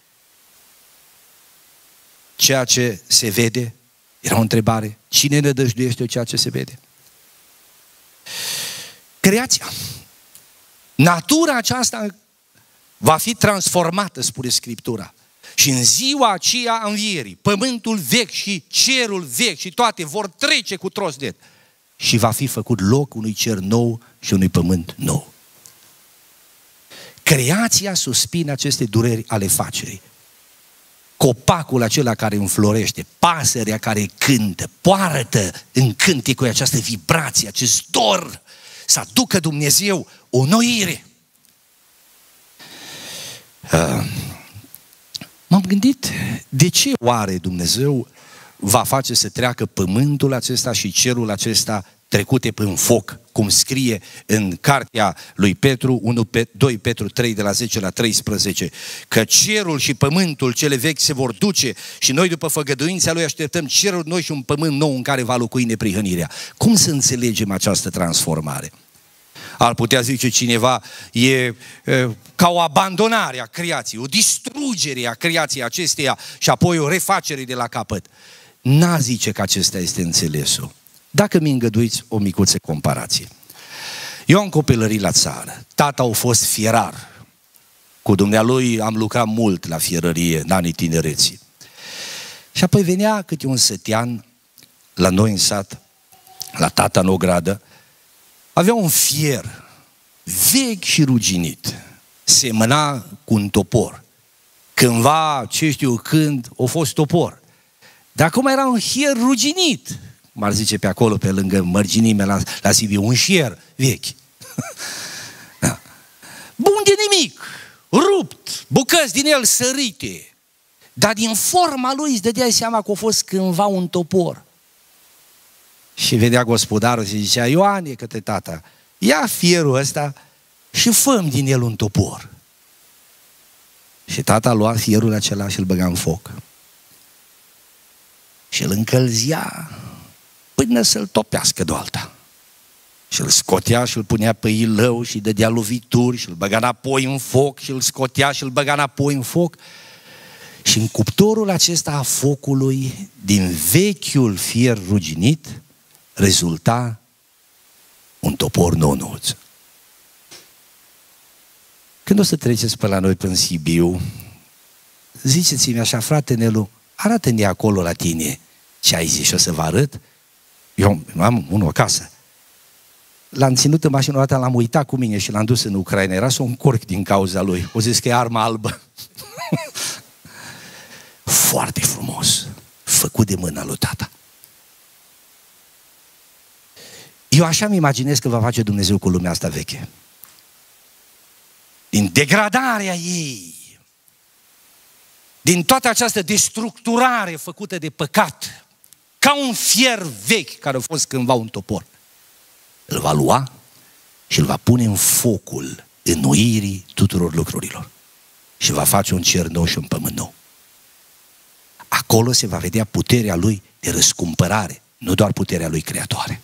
ceea ce se vede, era o întrebare, cine nădăjduiește ceea ce se vede? Creația. Natura aceasta va fi transformată, spune Scriptura. Și în ziua aceea a învierii, pământul vechi și cerul vechi și toate vor trece cu trosnet. Și va fi făcut loc unui cer nou și unui pământ nou. Creația suspină aceste dureri ale facerii. Copacul acela care înflorește, pasărea care cântă, poartă în cântecul această vibrație, acest dor, să aducă Dumnezeu o noire. Uh, M-am gândit, de ce oare Dumnezeu va face să treacă pământul acesta și cerul acesta trecute prin foc, cum scrie în cartea lui Petru, doi Petru trei, de la zece la treisprezece, că cerul și pământul cele vechi se vor duce și noi după făgăduința lui așteptăm cerul noi și un pământ nou în care va locui neprihănirea. Cum să înțelegem această transformare? Ar putea zice cineva, e, e ca o abandonare a creației, o distrugere a creației acesteia și apoi o refacere de la capăt. N-a zice că acesta este înțelesul. Dacă mi îngăduiți o micuță comparație. Eu am copilărit la țară. Tata a fost fierar. Cu dumnealui am lucrat mult la fierărie în anii tinereții. Și apoi venea câte un sătean la noi în sat, la tata în ogradă, avea un fier vechi și ruginit, semăna cu un topor. Cândva, ce știu când, a fost topor. Dar acum era un fier ruginit, cum ar zice pe acolo, pe lângă mărginime la, la Sibiu, un fier vechi. Da. Bun de nimic, rupt, bucăți din el sărite, dar din forma lui îți dădeai seama că a fost cândva un topor. Și vedea gospodarul și zicea, Ioane, către tata, ia fierul ăsta și fă-mi din el un topor. Și tata lua fierul acela și îl băga în foc. Și îl încălzea până să-l topească doalta. Și îl scotea și îl punea pe ilău și îi dădea lovituri și îl băga înapoi în foc și îl scotea și îl băga înapoi în foc. Și în cuptorul acesta a focului, din vechiul fier ruginit, rezulta un topor nouț. Când o să treceți pe la noi până în Sibiu, ziceți-mi așa, frate Nelu, arată-ne acolo la tine ce ai zis și o să vă arăt. Eu am unul acasă. L-am ținut în mașină o dată, l-am uitat cu mine și l-am dus în Ucraina. Era să o încorc din cauza lui. O zis că e arma albă. Foarte frumos. Făcut de mâna lui tata. Eu așa mi imaginez că va face Dumnezeu cu lumea asta veche. Din degradarea ei, din toată această destructurare făcută de păcat, ca un fier vechi care a fost cândva un topor, îl va lua și îl va pune în focul înnoirii tuturor lucrurilor și va face un cer nou și un pământ nou. Acolo se va vedea puterea lui de răscumpărare, nu doar puterea lui creatoare.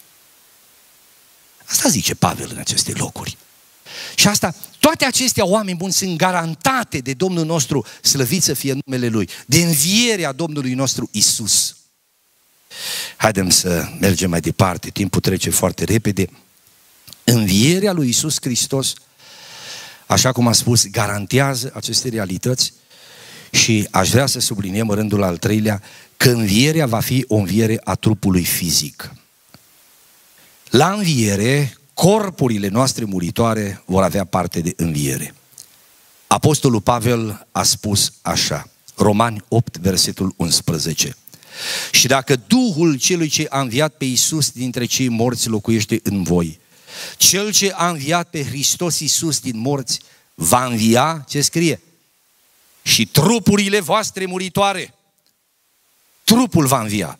Asta zice Pavel în aceste locuri. Și asta, toate acestea oameni buni sunt garantate de Domnul nostru, slăvit să fie numele Lui, de învierea Domnului nostru Isus. Haidem să mergem mai departe, timpul trece foarte repede. Învierea lui Isus Hristos, așa cum am spus, garantează aceste realități și aș vrea să subliniem în rândul al treilea că învierea va fi o înviere a trupului fizic. La înviere, corpurile noastre muritoare vor avea parte de înviere. Apostolul Pavel a spus așa, Romani opt, versetul unsprezece. Și dacă Duhul celui ce a înviat pe Iisus dintre cei morți locuiește în voi, cel ce a înviat pe Hristos Iisus din morți va învia, ce scrie? Și trupurile voastre muritoare. Trupul va învia.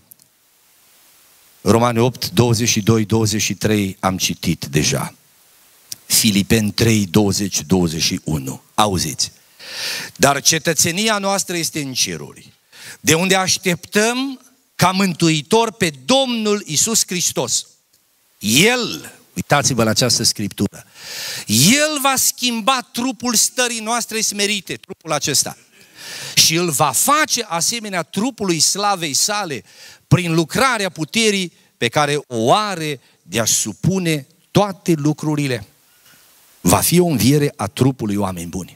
Romani opt, douăzeci și doi, douăzeci și trei am citit deja. Filipeni trei, douăzeci, douăzeci și unu. Auziți. Dar cetățenia noastră este în ceruri, de unde așteptăm ca mântuitor pe Domnul Iisus Hristos. El, uitați-vă la această scriptură, El va schimba trupul stării noastre smerite, trupul acesta, și îl va face asemenea trupului slavei sale prin lucrarea puterii pe care o are de a supune toate lucrurile. Va fi o înviere a trupului, oameni buni.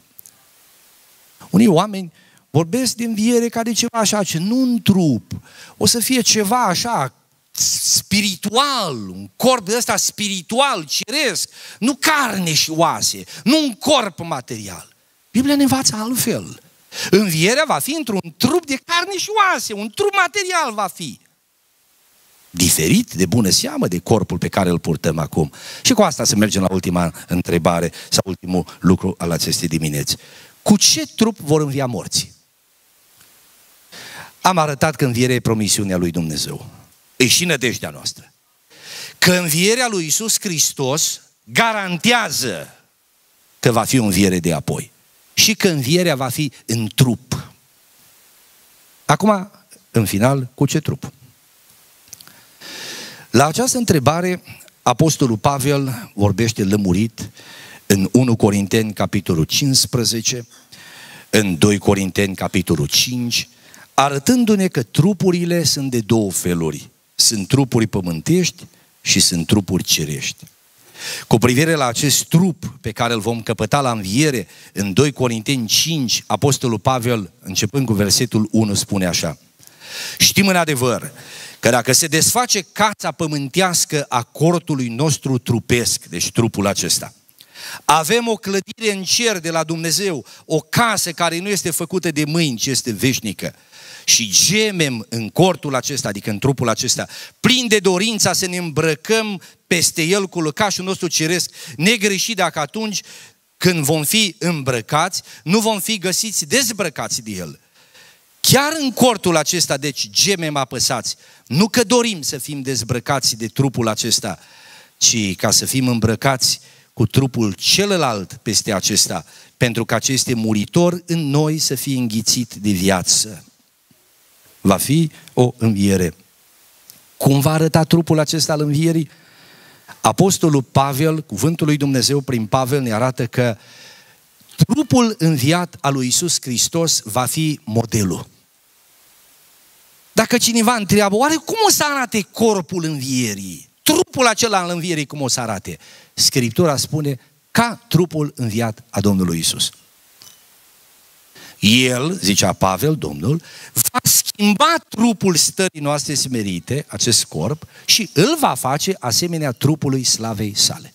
Unii oameni vorbesc de înviere ca de ceva așa, ce nu un trup, o să fie ceva așa spiritual, un corp de ăsta spiritual, ceresc, nu carne și oase, nu un corp material. Biblia ne învață altfel. Învierea va fi într-un trup de carne și oase, un trup material va fi. Diferit de bună seamă de corpul pe care îl purtăm acum. Și cu asta să mergem la ultima întrebare sau ultimul lucru al acestei dimineți. Cu ce trup vor învia morții? Am arătat că învierea e promisiunea lui Dumnezeu. E și nădejdea noastră. Că învierea lui Iisus Hristos garantează că va fi o înviere de apoi. Și că învierea va fi în trup. Acum, în final, cu ce trup? La această întrebare, Apostolul Pavel vorbește lămurit în unu Corinteni, capitolul cincisprezece, în doi Corinteni, capitolul cinci, arătându-ne că trupurile sunt de două feluri. Sunt trupuri pământești și sunt trupuri cerești. Cu privire la acest trup pe care îl vom căpăta la înviere, în doi Corinteni cinci, Apostolul Pavel, începând cu versetul unu, spune așa: știm în adevăr că dacă se desface casa pământească a cortului nostru trupesc, deci trupul acesta, avem o clădire în cer de la Dumnezeu, o casă care nu este făcută de mâini, ci este veșnică. Și gemem în cortul acesta, adică în trupul acesta, plin de dorința să ne îmbrăcăm peste el cu lăcașul nostru ceresc, negreșit, dacă atunci când vom fi îmbrăcați, nu vom fi găsiți dezbrăcați de el. Chiar în cortul acesta, deci, gemem apăsați, nu că dorim să fim dezbrăcați de trupul acesta, ci ca să fim îmbrăcați cu trupul celălalt peste acesta, pentru că acest muritor în noi să fie înghițit de viață. Va fi o înviere. Cum va arăta trupul acesta al învierii? Apostolul Pavel, cuvântul lui Dumnezeu prin Pavel, ne arată că trupul înviat al lui Iisus Hristos va fi modelul. Dacă cineva întreabă, oare cum o să arate corpul învierii? Trupul acela al învierii cum o să arate? Scriptura spune ca trupul înviat a Domnului Iisus. El, zicea Pavel, Domnul, va schimba trupul stării noastre smerite, acest corp, și îl va face asemenea trupului slavei sale.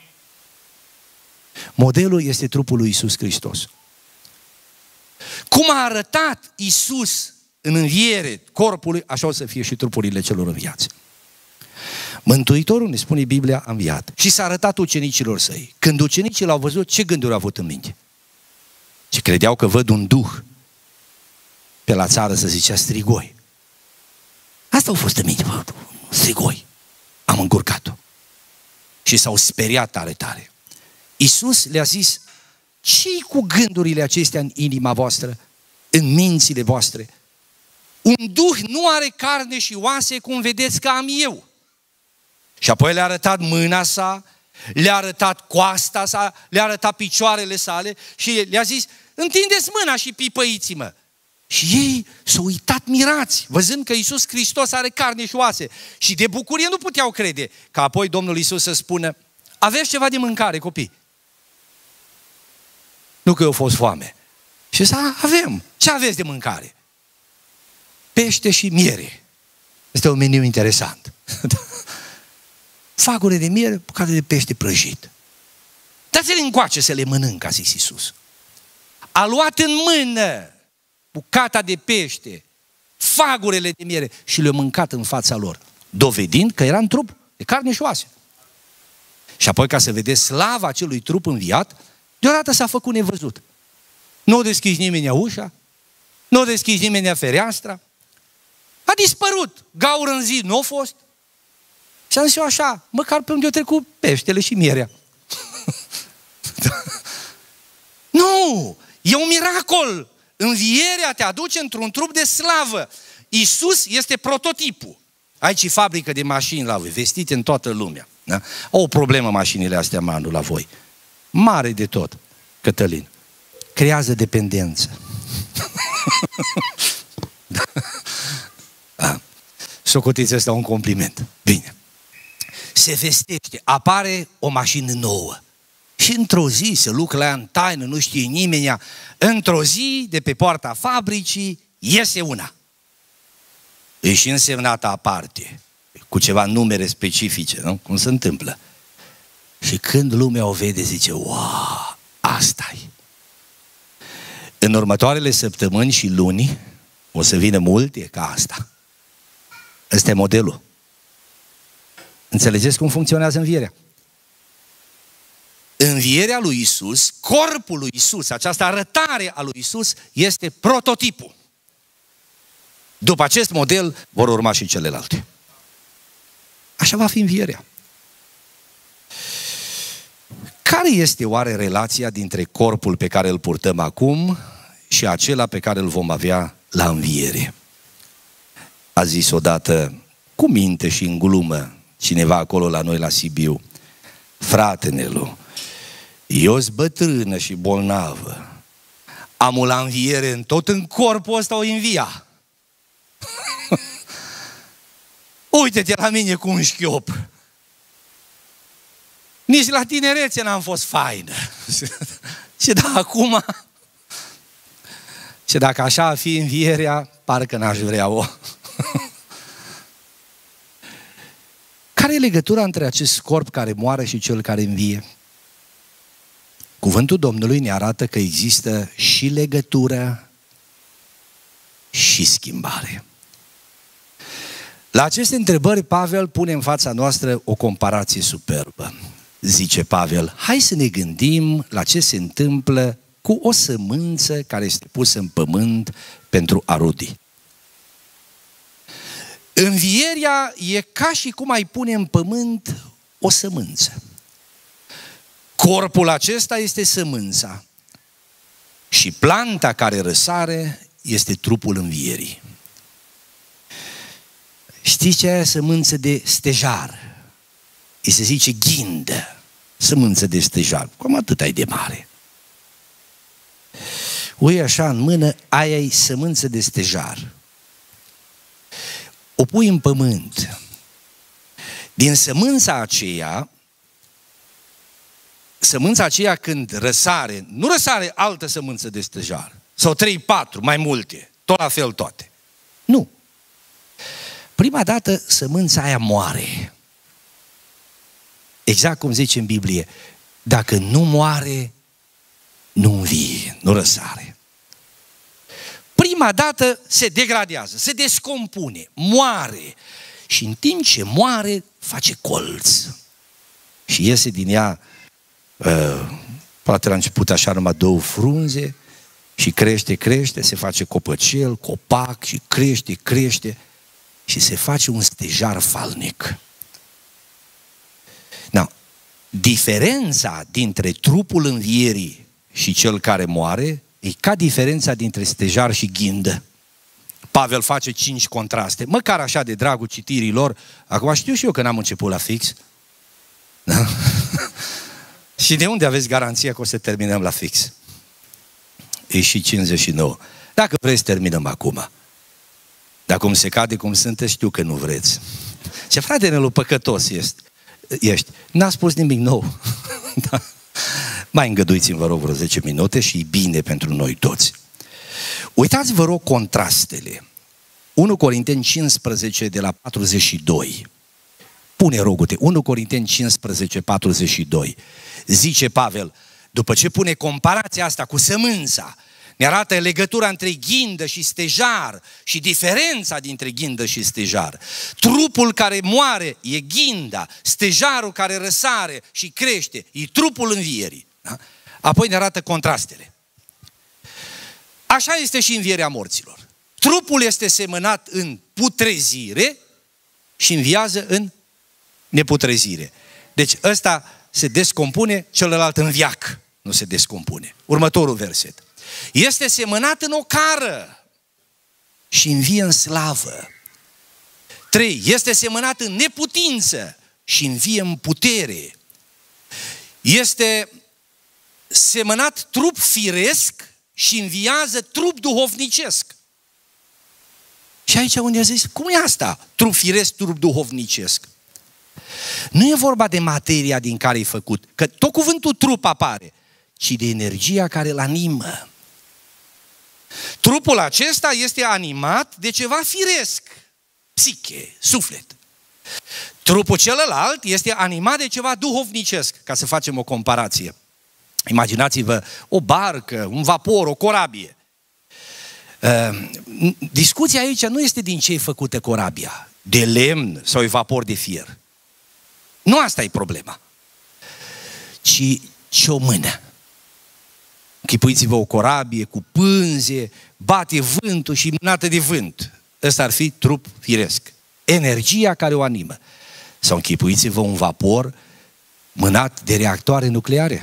Modelul este trupul lui Iisus Hristos. Cum a arătat Iisus în înviere corpului, așa o să fie și trupurile celor înviați. Mântuitorul, ne spune Biblia, a înviat și s-a arătat ucenicilor săi. Când ucenicii l-au văzut, ce gânduri au avut în minte? Și credeau că văd un duh. Pe la țară se zicea strigoi. Asta au fost în minte, bă, strigoi. Am încurcat-o. Și s-au speriat tare, tare. Iisus le-a zis, ce-i cu gândurile acestea în inima voastră, în mințile voastre? Un duh nu are carne și oase, cum vedeți că am eu. Și apoi le-a arătat mâna sa, le-a arătat coasta sa, le-a arătat picioarele sale și le-a zis, întindeți mâna și pipăiți-mă. Și ei s-au uitat mirați, văzând că Iisus Hristos are carne și oase. Și de bucurie nu puteau crede. Că apoi Domnul Iisus să spună, aveți ceva de mâncare, copii? Nu că eu fost foame. Și să avem. Ce aveți de mâncare? Pește și miere. Este un meniu interesant. Fagure de miere, bucate de pește prăjit. Dați-le încoace să le mănânc, a zis Iisus. A luat în mână bucata de pește, fagurele de miere și le-a mâncat în fața lor, dovedind că era în trup, de carne și oase. Și apoi, ca să vedeți slava acelui trup înviat, deodată s-a făcut nevăzut. Nu a deschis nimeni ușa, nu a deschis nimeni fereastra, a dispărut, gaură în zi nu a fost. Și am zis eu așa, măcar pe unde a trecut peștele și mierea. Nu! E un miracol! Învierea te aduce într-un trup de slavă. Iisus este prototipul. Aici e fabrică de mașini la voi, vestite în toată lumea. Da? Au o problemă mașinile astea, Manu, la voi. Mare de tot, Cătălin. Creează dependență. Da. Socotiți ăsta un compliment. Bine. Se vestește, apare o mașină nouă. Și într-o zi se lucră la ea în taină, nu știe nimeni. Într-o zi, de pe poarta fabricii, iese una. E și însemnată aparte, cu ceva numere specifice, nu? Cum se întâmplă. Și când lumea o vede, zice, wow, asta-i. În următoarele săptămâni și luni, o să vină multe ca asta. Ăsta e modelul. Înțelegeți cum funcționează învierea? Învierea lui Iisus, corpul lui Iisus, această arătare a lui Iisus este prototipul. După acest model vor urma și celelalte. Așa va fi învierea. Care este oare relația dintre corpul pe care îl purtăm acum și acela pe care îl vom avea la înviere? A zis odată, cu minte și în glumă, cineva acolo la noi la Sibiu, frate Nelu, eu-s bătrână și bolnavă, am o la înviere în tot în corpul ăsta o învia. Uite-te la mine cu un șchiop. Nici la tinerețe n-am fost faină. Și da, acum... Și dacă așa ar fi învierea, parcă n-aș vrea-o. Care e legătura între acest corp care moare și cel care învie? Cuvântul Domnului ne arată că există și legătură și schimbare. La aceste întrebări, Pavel pune în fața noastră o comparație superbă. Zice Pavel, hai să ne gândim la ce se întâmplă cu o sămânță care este pusă în pământ pentru a rodi. Învierea e ca și cum ai pune în pământ o sămânță. Corpul acesta este sămânța și planta care răsare este trupul învierii. Știți ce e sămânță de stejar? Îi se zice ghindă, sămânță de stejar, cam atât ai de mare. Ui așa în mână, aia e sămânță de stejar. O pui în pământ. Din sămânța aceea, sămânța aceea când răsare, nu răsare altă sămânță de stejar, sau trei, patru, mai multe, tot la fel toate. Nu. Prima dată sămânța aia moare. Exact cum zice în Biblie, dacă nu moare, nu învie, nu răsare. Prima dată se degradează, se descompune, moare. Și în timp ce moare, face colț. Și iese din ea, uh, poate la început așa numai două frunze, și crește, crește, se face copăcel, copac și crește, crește și se face un stejar falnic. No. Diferența dintre trupul învierii și cel care moare e ca diferența dintre stejar și ghindă. Pavel face cinci contraste, măcar așa de dragul citirilor. Acum știu și eu că n-am început la fix. Da? Și de unde aveți garanția că o să terminăm la fix? E și cincizeci și nouă. Dacă vreți, terminăm acum. Dar cum se cade cum sunteți, știu că nu vreți. Ce frate Nelu, păcătos ești. ești. N-a spus nimic nou. Da. Mai îngăduiți-mi, vă rog, vreo zece minute și e bine pentru noi toți. Uitați, vă rog, contrastele. unu Corinteni cincisprezece de la patruzeci și doi. Pune, rogute, unu Corinteni cincisprezece, patruzeci și doi. Zice Pavel, după ce pune comparația asta cu sămânța, ne arată legătura între ghindă și stejar și diferența dintre ghindă și stejar. Trupul care moare e ghinda, stejarul care răsare și crește e trupul învierii. Da? Apoi ne arată contrastele. Așa este și învierea morților. Trupul este semănat în putrezire și înviază în neputrezire. Deci ăsta se descompune, celălalt în viac nu se descompune. Următorul verset. Este semănat în ocară și învie în slavă. Trei. Este semănat în neputință și învie în putere. Este semănat trup firesc și înviază trup duhovnicesc. Și aici unde a zis, cum e asta? Trup firesc, trup duhovnicesc. Nu e vorba de materia din care e făcut, că tot cuvântul trup apare, ci de energia care îl animă. Trupul acesta este animat de ceva firesc, psiche, suflet. Trupul celălalt este animat de ceva duhovnicesc, ca să facem o comparație. Imaginați-vă o barcă, un vapor, o corabie. Discuția aici nu este din ce e făcută corabia, de lemn sau e vapor de fier. Nu asta e problema, ci ce o mână. Închipuiți-vă o corabie cu pânze, bate vântul și mânată de vânt. Ăsta ar fi trup firesc. Energia care o animă. Sau închipuiți-vă un vapor mânat de reactoare nucleare.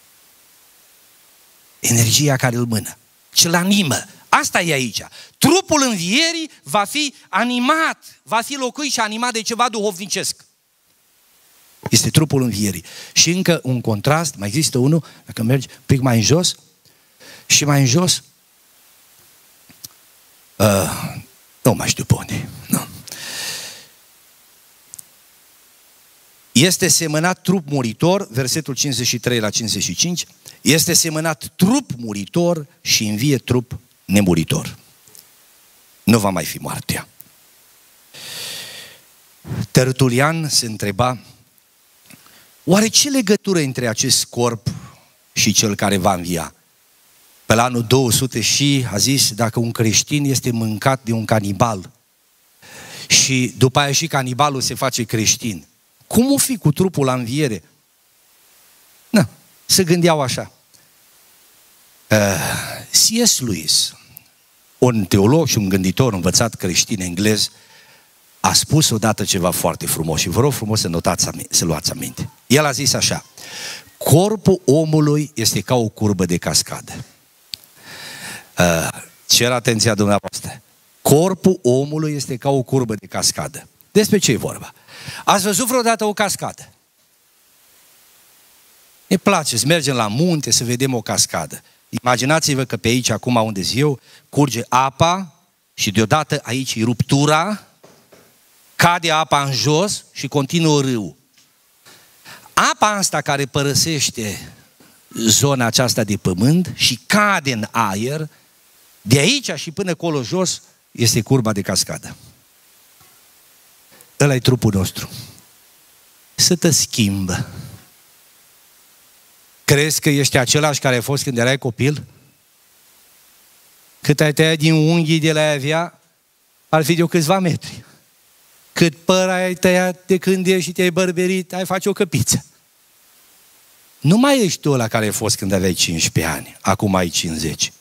Energia care îl mână, ce-l animă. Asta e aici. Trupul învierii va fi animat, va fi locuit și animat de ceva duhovnicesc. Este trupul învierii. Și încă un contrast, mai există unul, dacă mergi un pic mai în jos, și mai în jos, uh, nu mai știu pe unde, nu. Este semănat trup muritor, versetul cincizeci și trei la cincizeci și cinci, este semănat trup muritor și învie trup nemuritor. Nu va mai fi moartea. Tertulian se întreba, oare ce legătură între acest corp și cel care va învia? Pe la anul două sute și a zis, dacă un creștin este mâncat de un canibal și după aia și canibalul se face creștin, cum o fi cu trupul la înviere? Na, se gândeau așa. Uh, C S Lewis, un teolog și un gânditor învățat creștin englez, a spus odată ceva foarte frumos și vă rog frumos să notați, să luați aminte. El a zis așa, corpul omului este ca o curbă de cascadă. Uh, cer atenția dumneavoastră. Corpul omului este ca o curbă de cascadă. Despre ce e vorba? Ați văzut vreodată o cascadă? Ne place să mergem la munte să vedem o cascadă. Imaginați-vă că pe aici, acum unde zi eu, curge apa și deodată aici e ruptura, cade apa în jos și continuă râul. Apa asta care părăsește zona aceasta de pământ și cade în aer, de aici și până acolo jos, este curba de cascadă. Ăla e trupul nostru. Să te schimbă. Crezi că ești același care ai fost când erai copil? Cât ai tăiat din unghii de la avea, ar fi de o câțiva metri. Cât păr ai tăiat de când ești și te-ai bărberit, ai face o căpiță. Nu mai ești tu ăla care ai fost când aveai cincisprezece ani, acum ai cincizeci.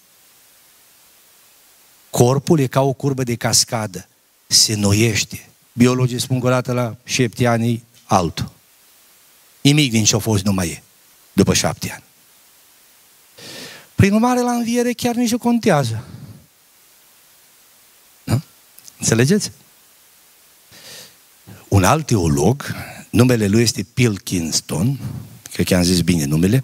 Corpul e ca o curbă de cascadă, se noiește. Biologii spun că o dată la șapte ani altul. Nimic din ce-a fost nu mai e, după șapte ani. Prin urmare, la înviere chiar nici nu contează. Nu? Înțelegeți? Un alt teolog, numele lui este Pilkington, cred că am zis bine numele,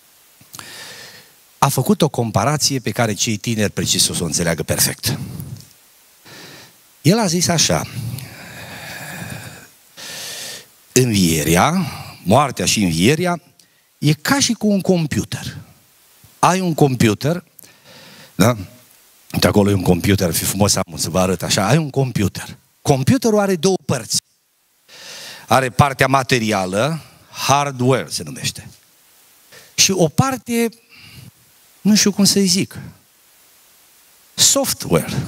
a făcut o comparație pe care cei tineri precis o să o înțeleagă perfect. El a zis așa, învierea, moartea și învierea, e ca și cu un computer. Ai un computer, da? De acolo e un computer, ar fi frumos să vă arăt așa, ai un computer. Computerul are două părți. Are partea materială, hardware se numește. Și o parte, nu știu cum să-i zic, software.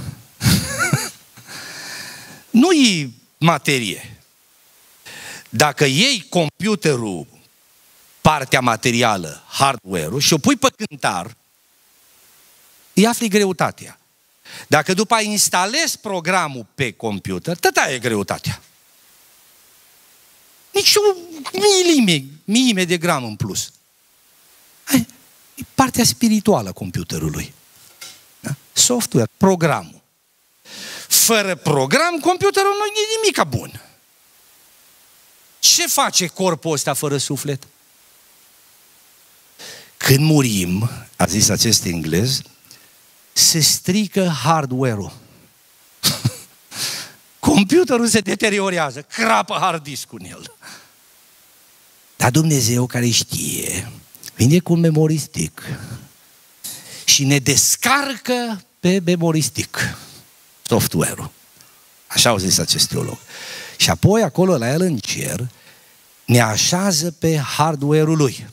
Nu e materie. Dacă iei computerul, partea materială, hardware-ul, și o pui pe cântar, îi afli greutatea. Dacă după aia instalezi programul pe computer, tăta e greutatea. Nici o milime, milime de gram în plus. Hai, e partea spirituală a computerului. Da? Software, programul. Fără program, computerul nu e nimic bun. Ce face corpul ăsta fără suflet? Când murim, a zis acest englez, se strică hardware-ul. Computerul se deteriorează, crapă hard disk-ul în el. Dar Dumnezeu care știe, vine cu un memoristic și ne descarcă pe memoristic software-ul. Așa au zis acest teolog. Și apoi acolo la el în cer ne așează pe hardware-ul lui.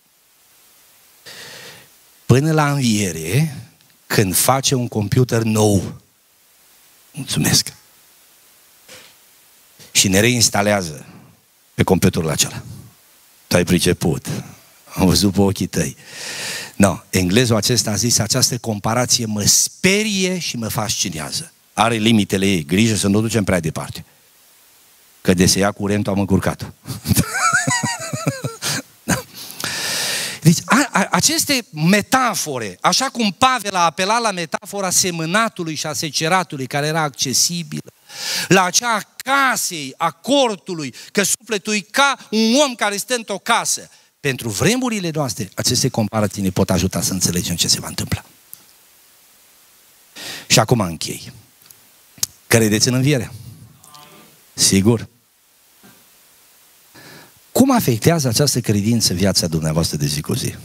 Până la înviere, când face un computer nou. Mulțumesc! Și ne reinstalează pe computerul acela. Tu ai priceput. Am văzut pe ochii tăi. No, englezul acesta a zis, această comparație mă sperie și mă fascinează. Are limitele ei, grijă să nu o ducem prea departe. Că de se ia curentul am încurcat-o. Da. Deci a, a, aceste metafore, așa cum Pavel a apelat la metafora semănatului și a seceratului care era accesibilă, la acea casei, a cortului, că sufletul e ca un om care stă într-o casă. Pentru vremurile noastre, aceste comparații ne pot ajuta să înțelegem ce se va întâmpla. Și acum închei. Credeți în înviere? Sigur? Cum afectează această credință viața dumneavoastră de zi cu zi?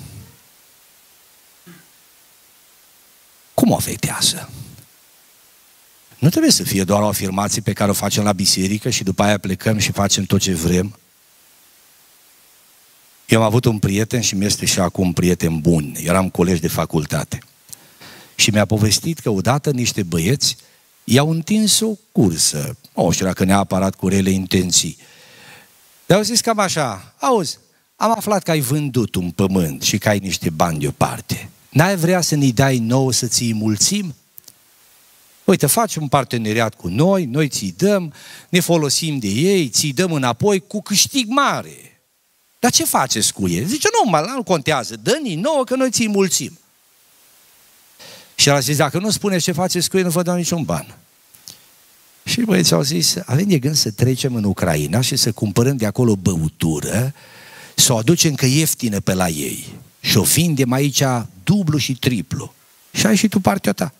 Cum o afectează? Nu trebuie să fie doar o afirmație pe care o facem la biserică și după aia plecăm și facem tot ce vrem. Eu am avut un prieten și mi-este și acum un prieten bun. Eram colegi de facultate. Și mi-a povestit că odată niște băieți i-au întins o cursă. Nu știu dacă neapărat cu rele intenții. Dar au zis cam așa: auzi, am aflat că ai vândut un pământ și că ai niște bani deoparte. N-ai vrea să ne dai nouă să ți-i mulțim? Uite, faci un parteneriat cu noi, noi ți-i dăm, ne folosim de ei, ți-i dăm înapoi cu câștig mare. Dar ce faceți cu ei? Zice, nu, mă, nu contează, dă-ni nouă că noi ți-i mulțim. Și el a zis, dacă nu spuneți ce faceți cu ei, nu vă dau niciun ban. Și băieții au zis, avem de gând să trecem în Ucraina și să cumpărăm de acolo băutură, să o aducem încă ieftină pe la ei și o vindem aici dublu și triplu. Și ai și tu partea ta.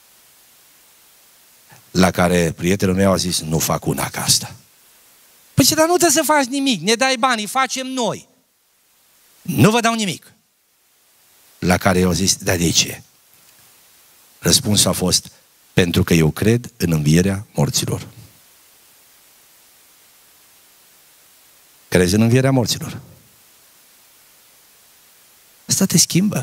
La care prietenul meu a zis, nu fac una ca asta. Păi ce, dar nu trebuie să faci nimic, ne dai banii, facem noi. Nu vă dau nimic. La care eu a zis, dar de ce? Răspunsul a fost, pentru că eu cred în învierea morților. Crezi în învierea morților? Asta te schimbă.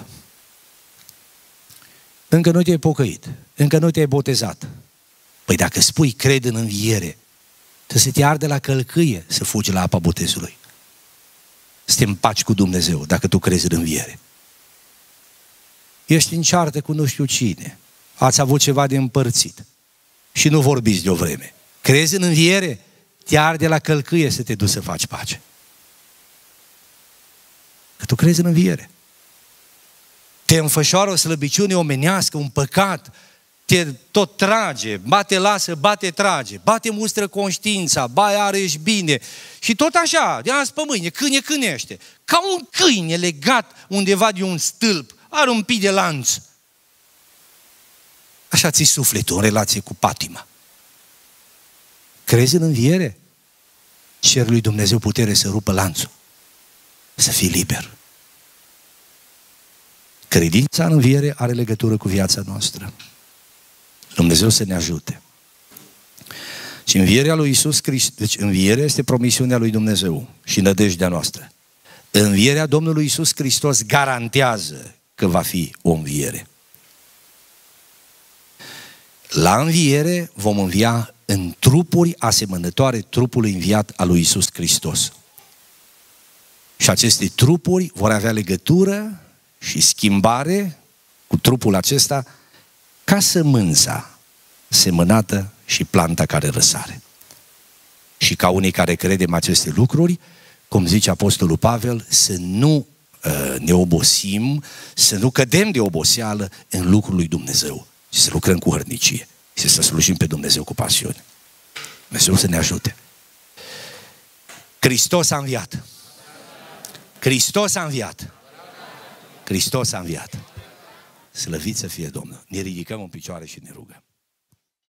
Încă nu te-ai pocăit, încă nu te-ai botezat. Păi dacă spui cred în înviere, trebuie să te arde la călcâie să fugi la apa botezului. Să te împaci cu Dumnezeu dacă tu crezi în înviere. Ești în ceartă cu nu știu cine, ați avut ceva de împărțit și nu vorbiți de o vreme. Crezi în înviere? Te arde la călcâie să te duci să faci pace. Că tu crezi în înviere. Te înfășoară o slăbiciune omenească, un păcat, te tot trage, bate lasă, bate trage, bate mustră conștiința, bai are ești bine și tot așa, de azi pe mâine, câine cânește, ca un câine legat undeva de un stâlp, are un pic de lanț. Așa ți-i sufletul în relație cu patima. Crezi în înviere? Cer lui Dumnezeu putere să rupă lanțul, să fii liber. Credința în înviere are legătură cu viața noastră. Dumnezeu să ne ajute. Și învierea lui Iisus Hristos, deci învierea este promisiunea lui Dumnezeu și nădejdea noastră. Învierea Domnului Iisus Hristos garantează că va fi o înviere. La înviere vom învia în trupuri asemănătoare trupului înviat al lui Iisus Hristos. Și aceste trupuri vor avea legătură și schimbare cu trupul acesta ca sămânța semănată și planta care răsare. Și ca unii care credem aceste lucruri, cum zice Apostolul Pavel, să nu uh, ne obosim, să nu cădem de oboseală în lucrul lui Dumnezeu, și să lucrăm cu hărnicie și să slujim pe Dumnezeu cu pasiune. Dumnezeu să ne ajute. Hristos a înviat. Hristos a înviat. Hristos a înviat. Slăvit să fie Domnul. Ne ridicăm în picioare și ne rugăm.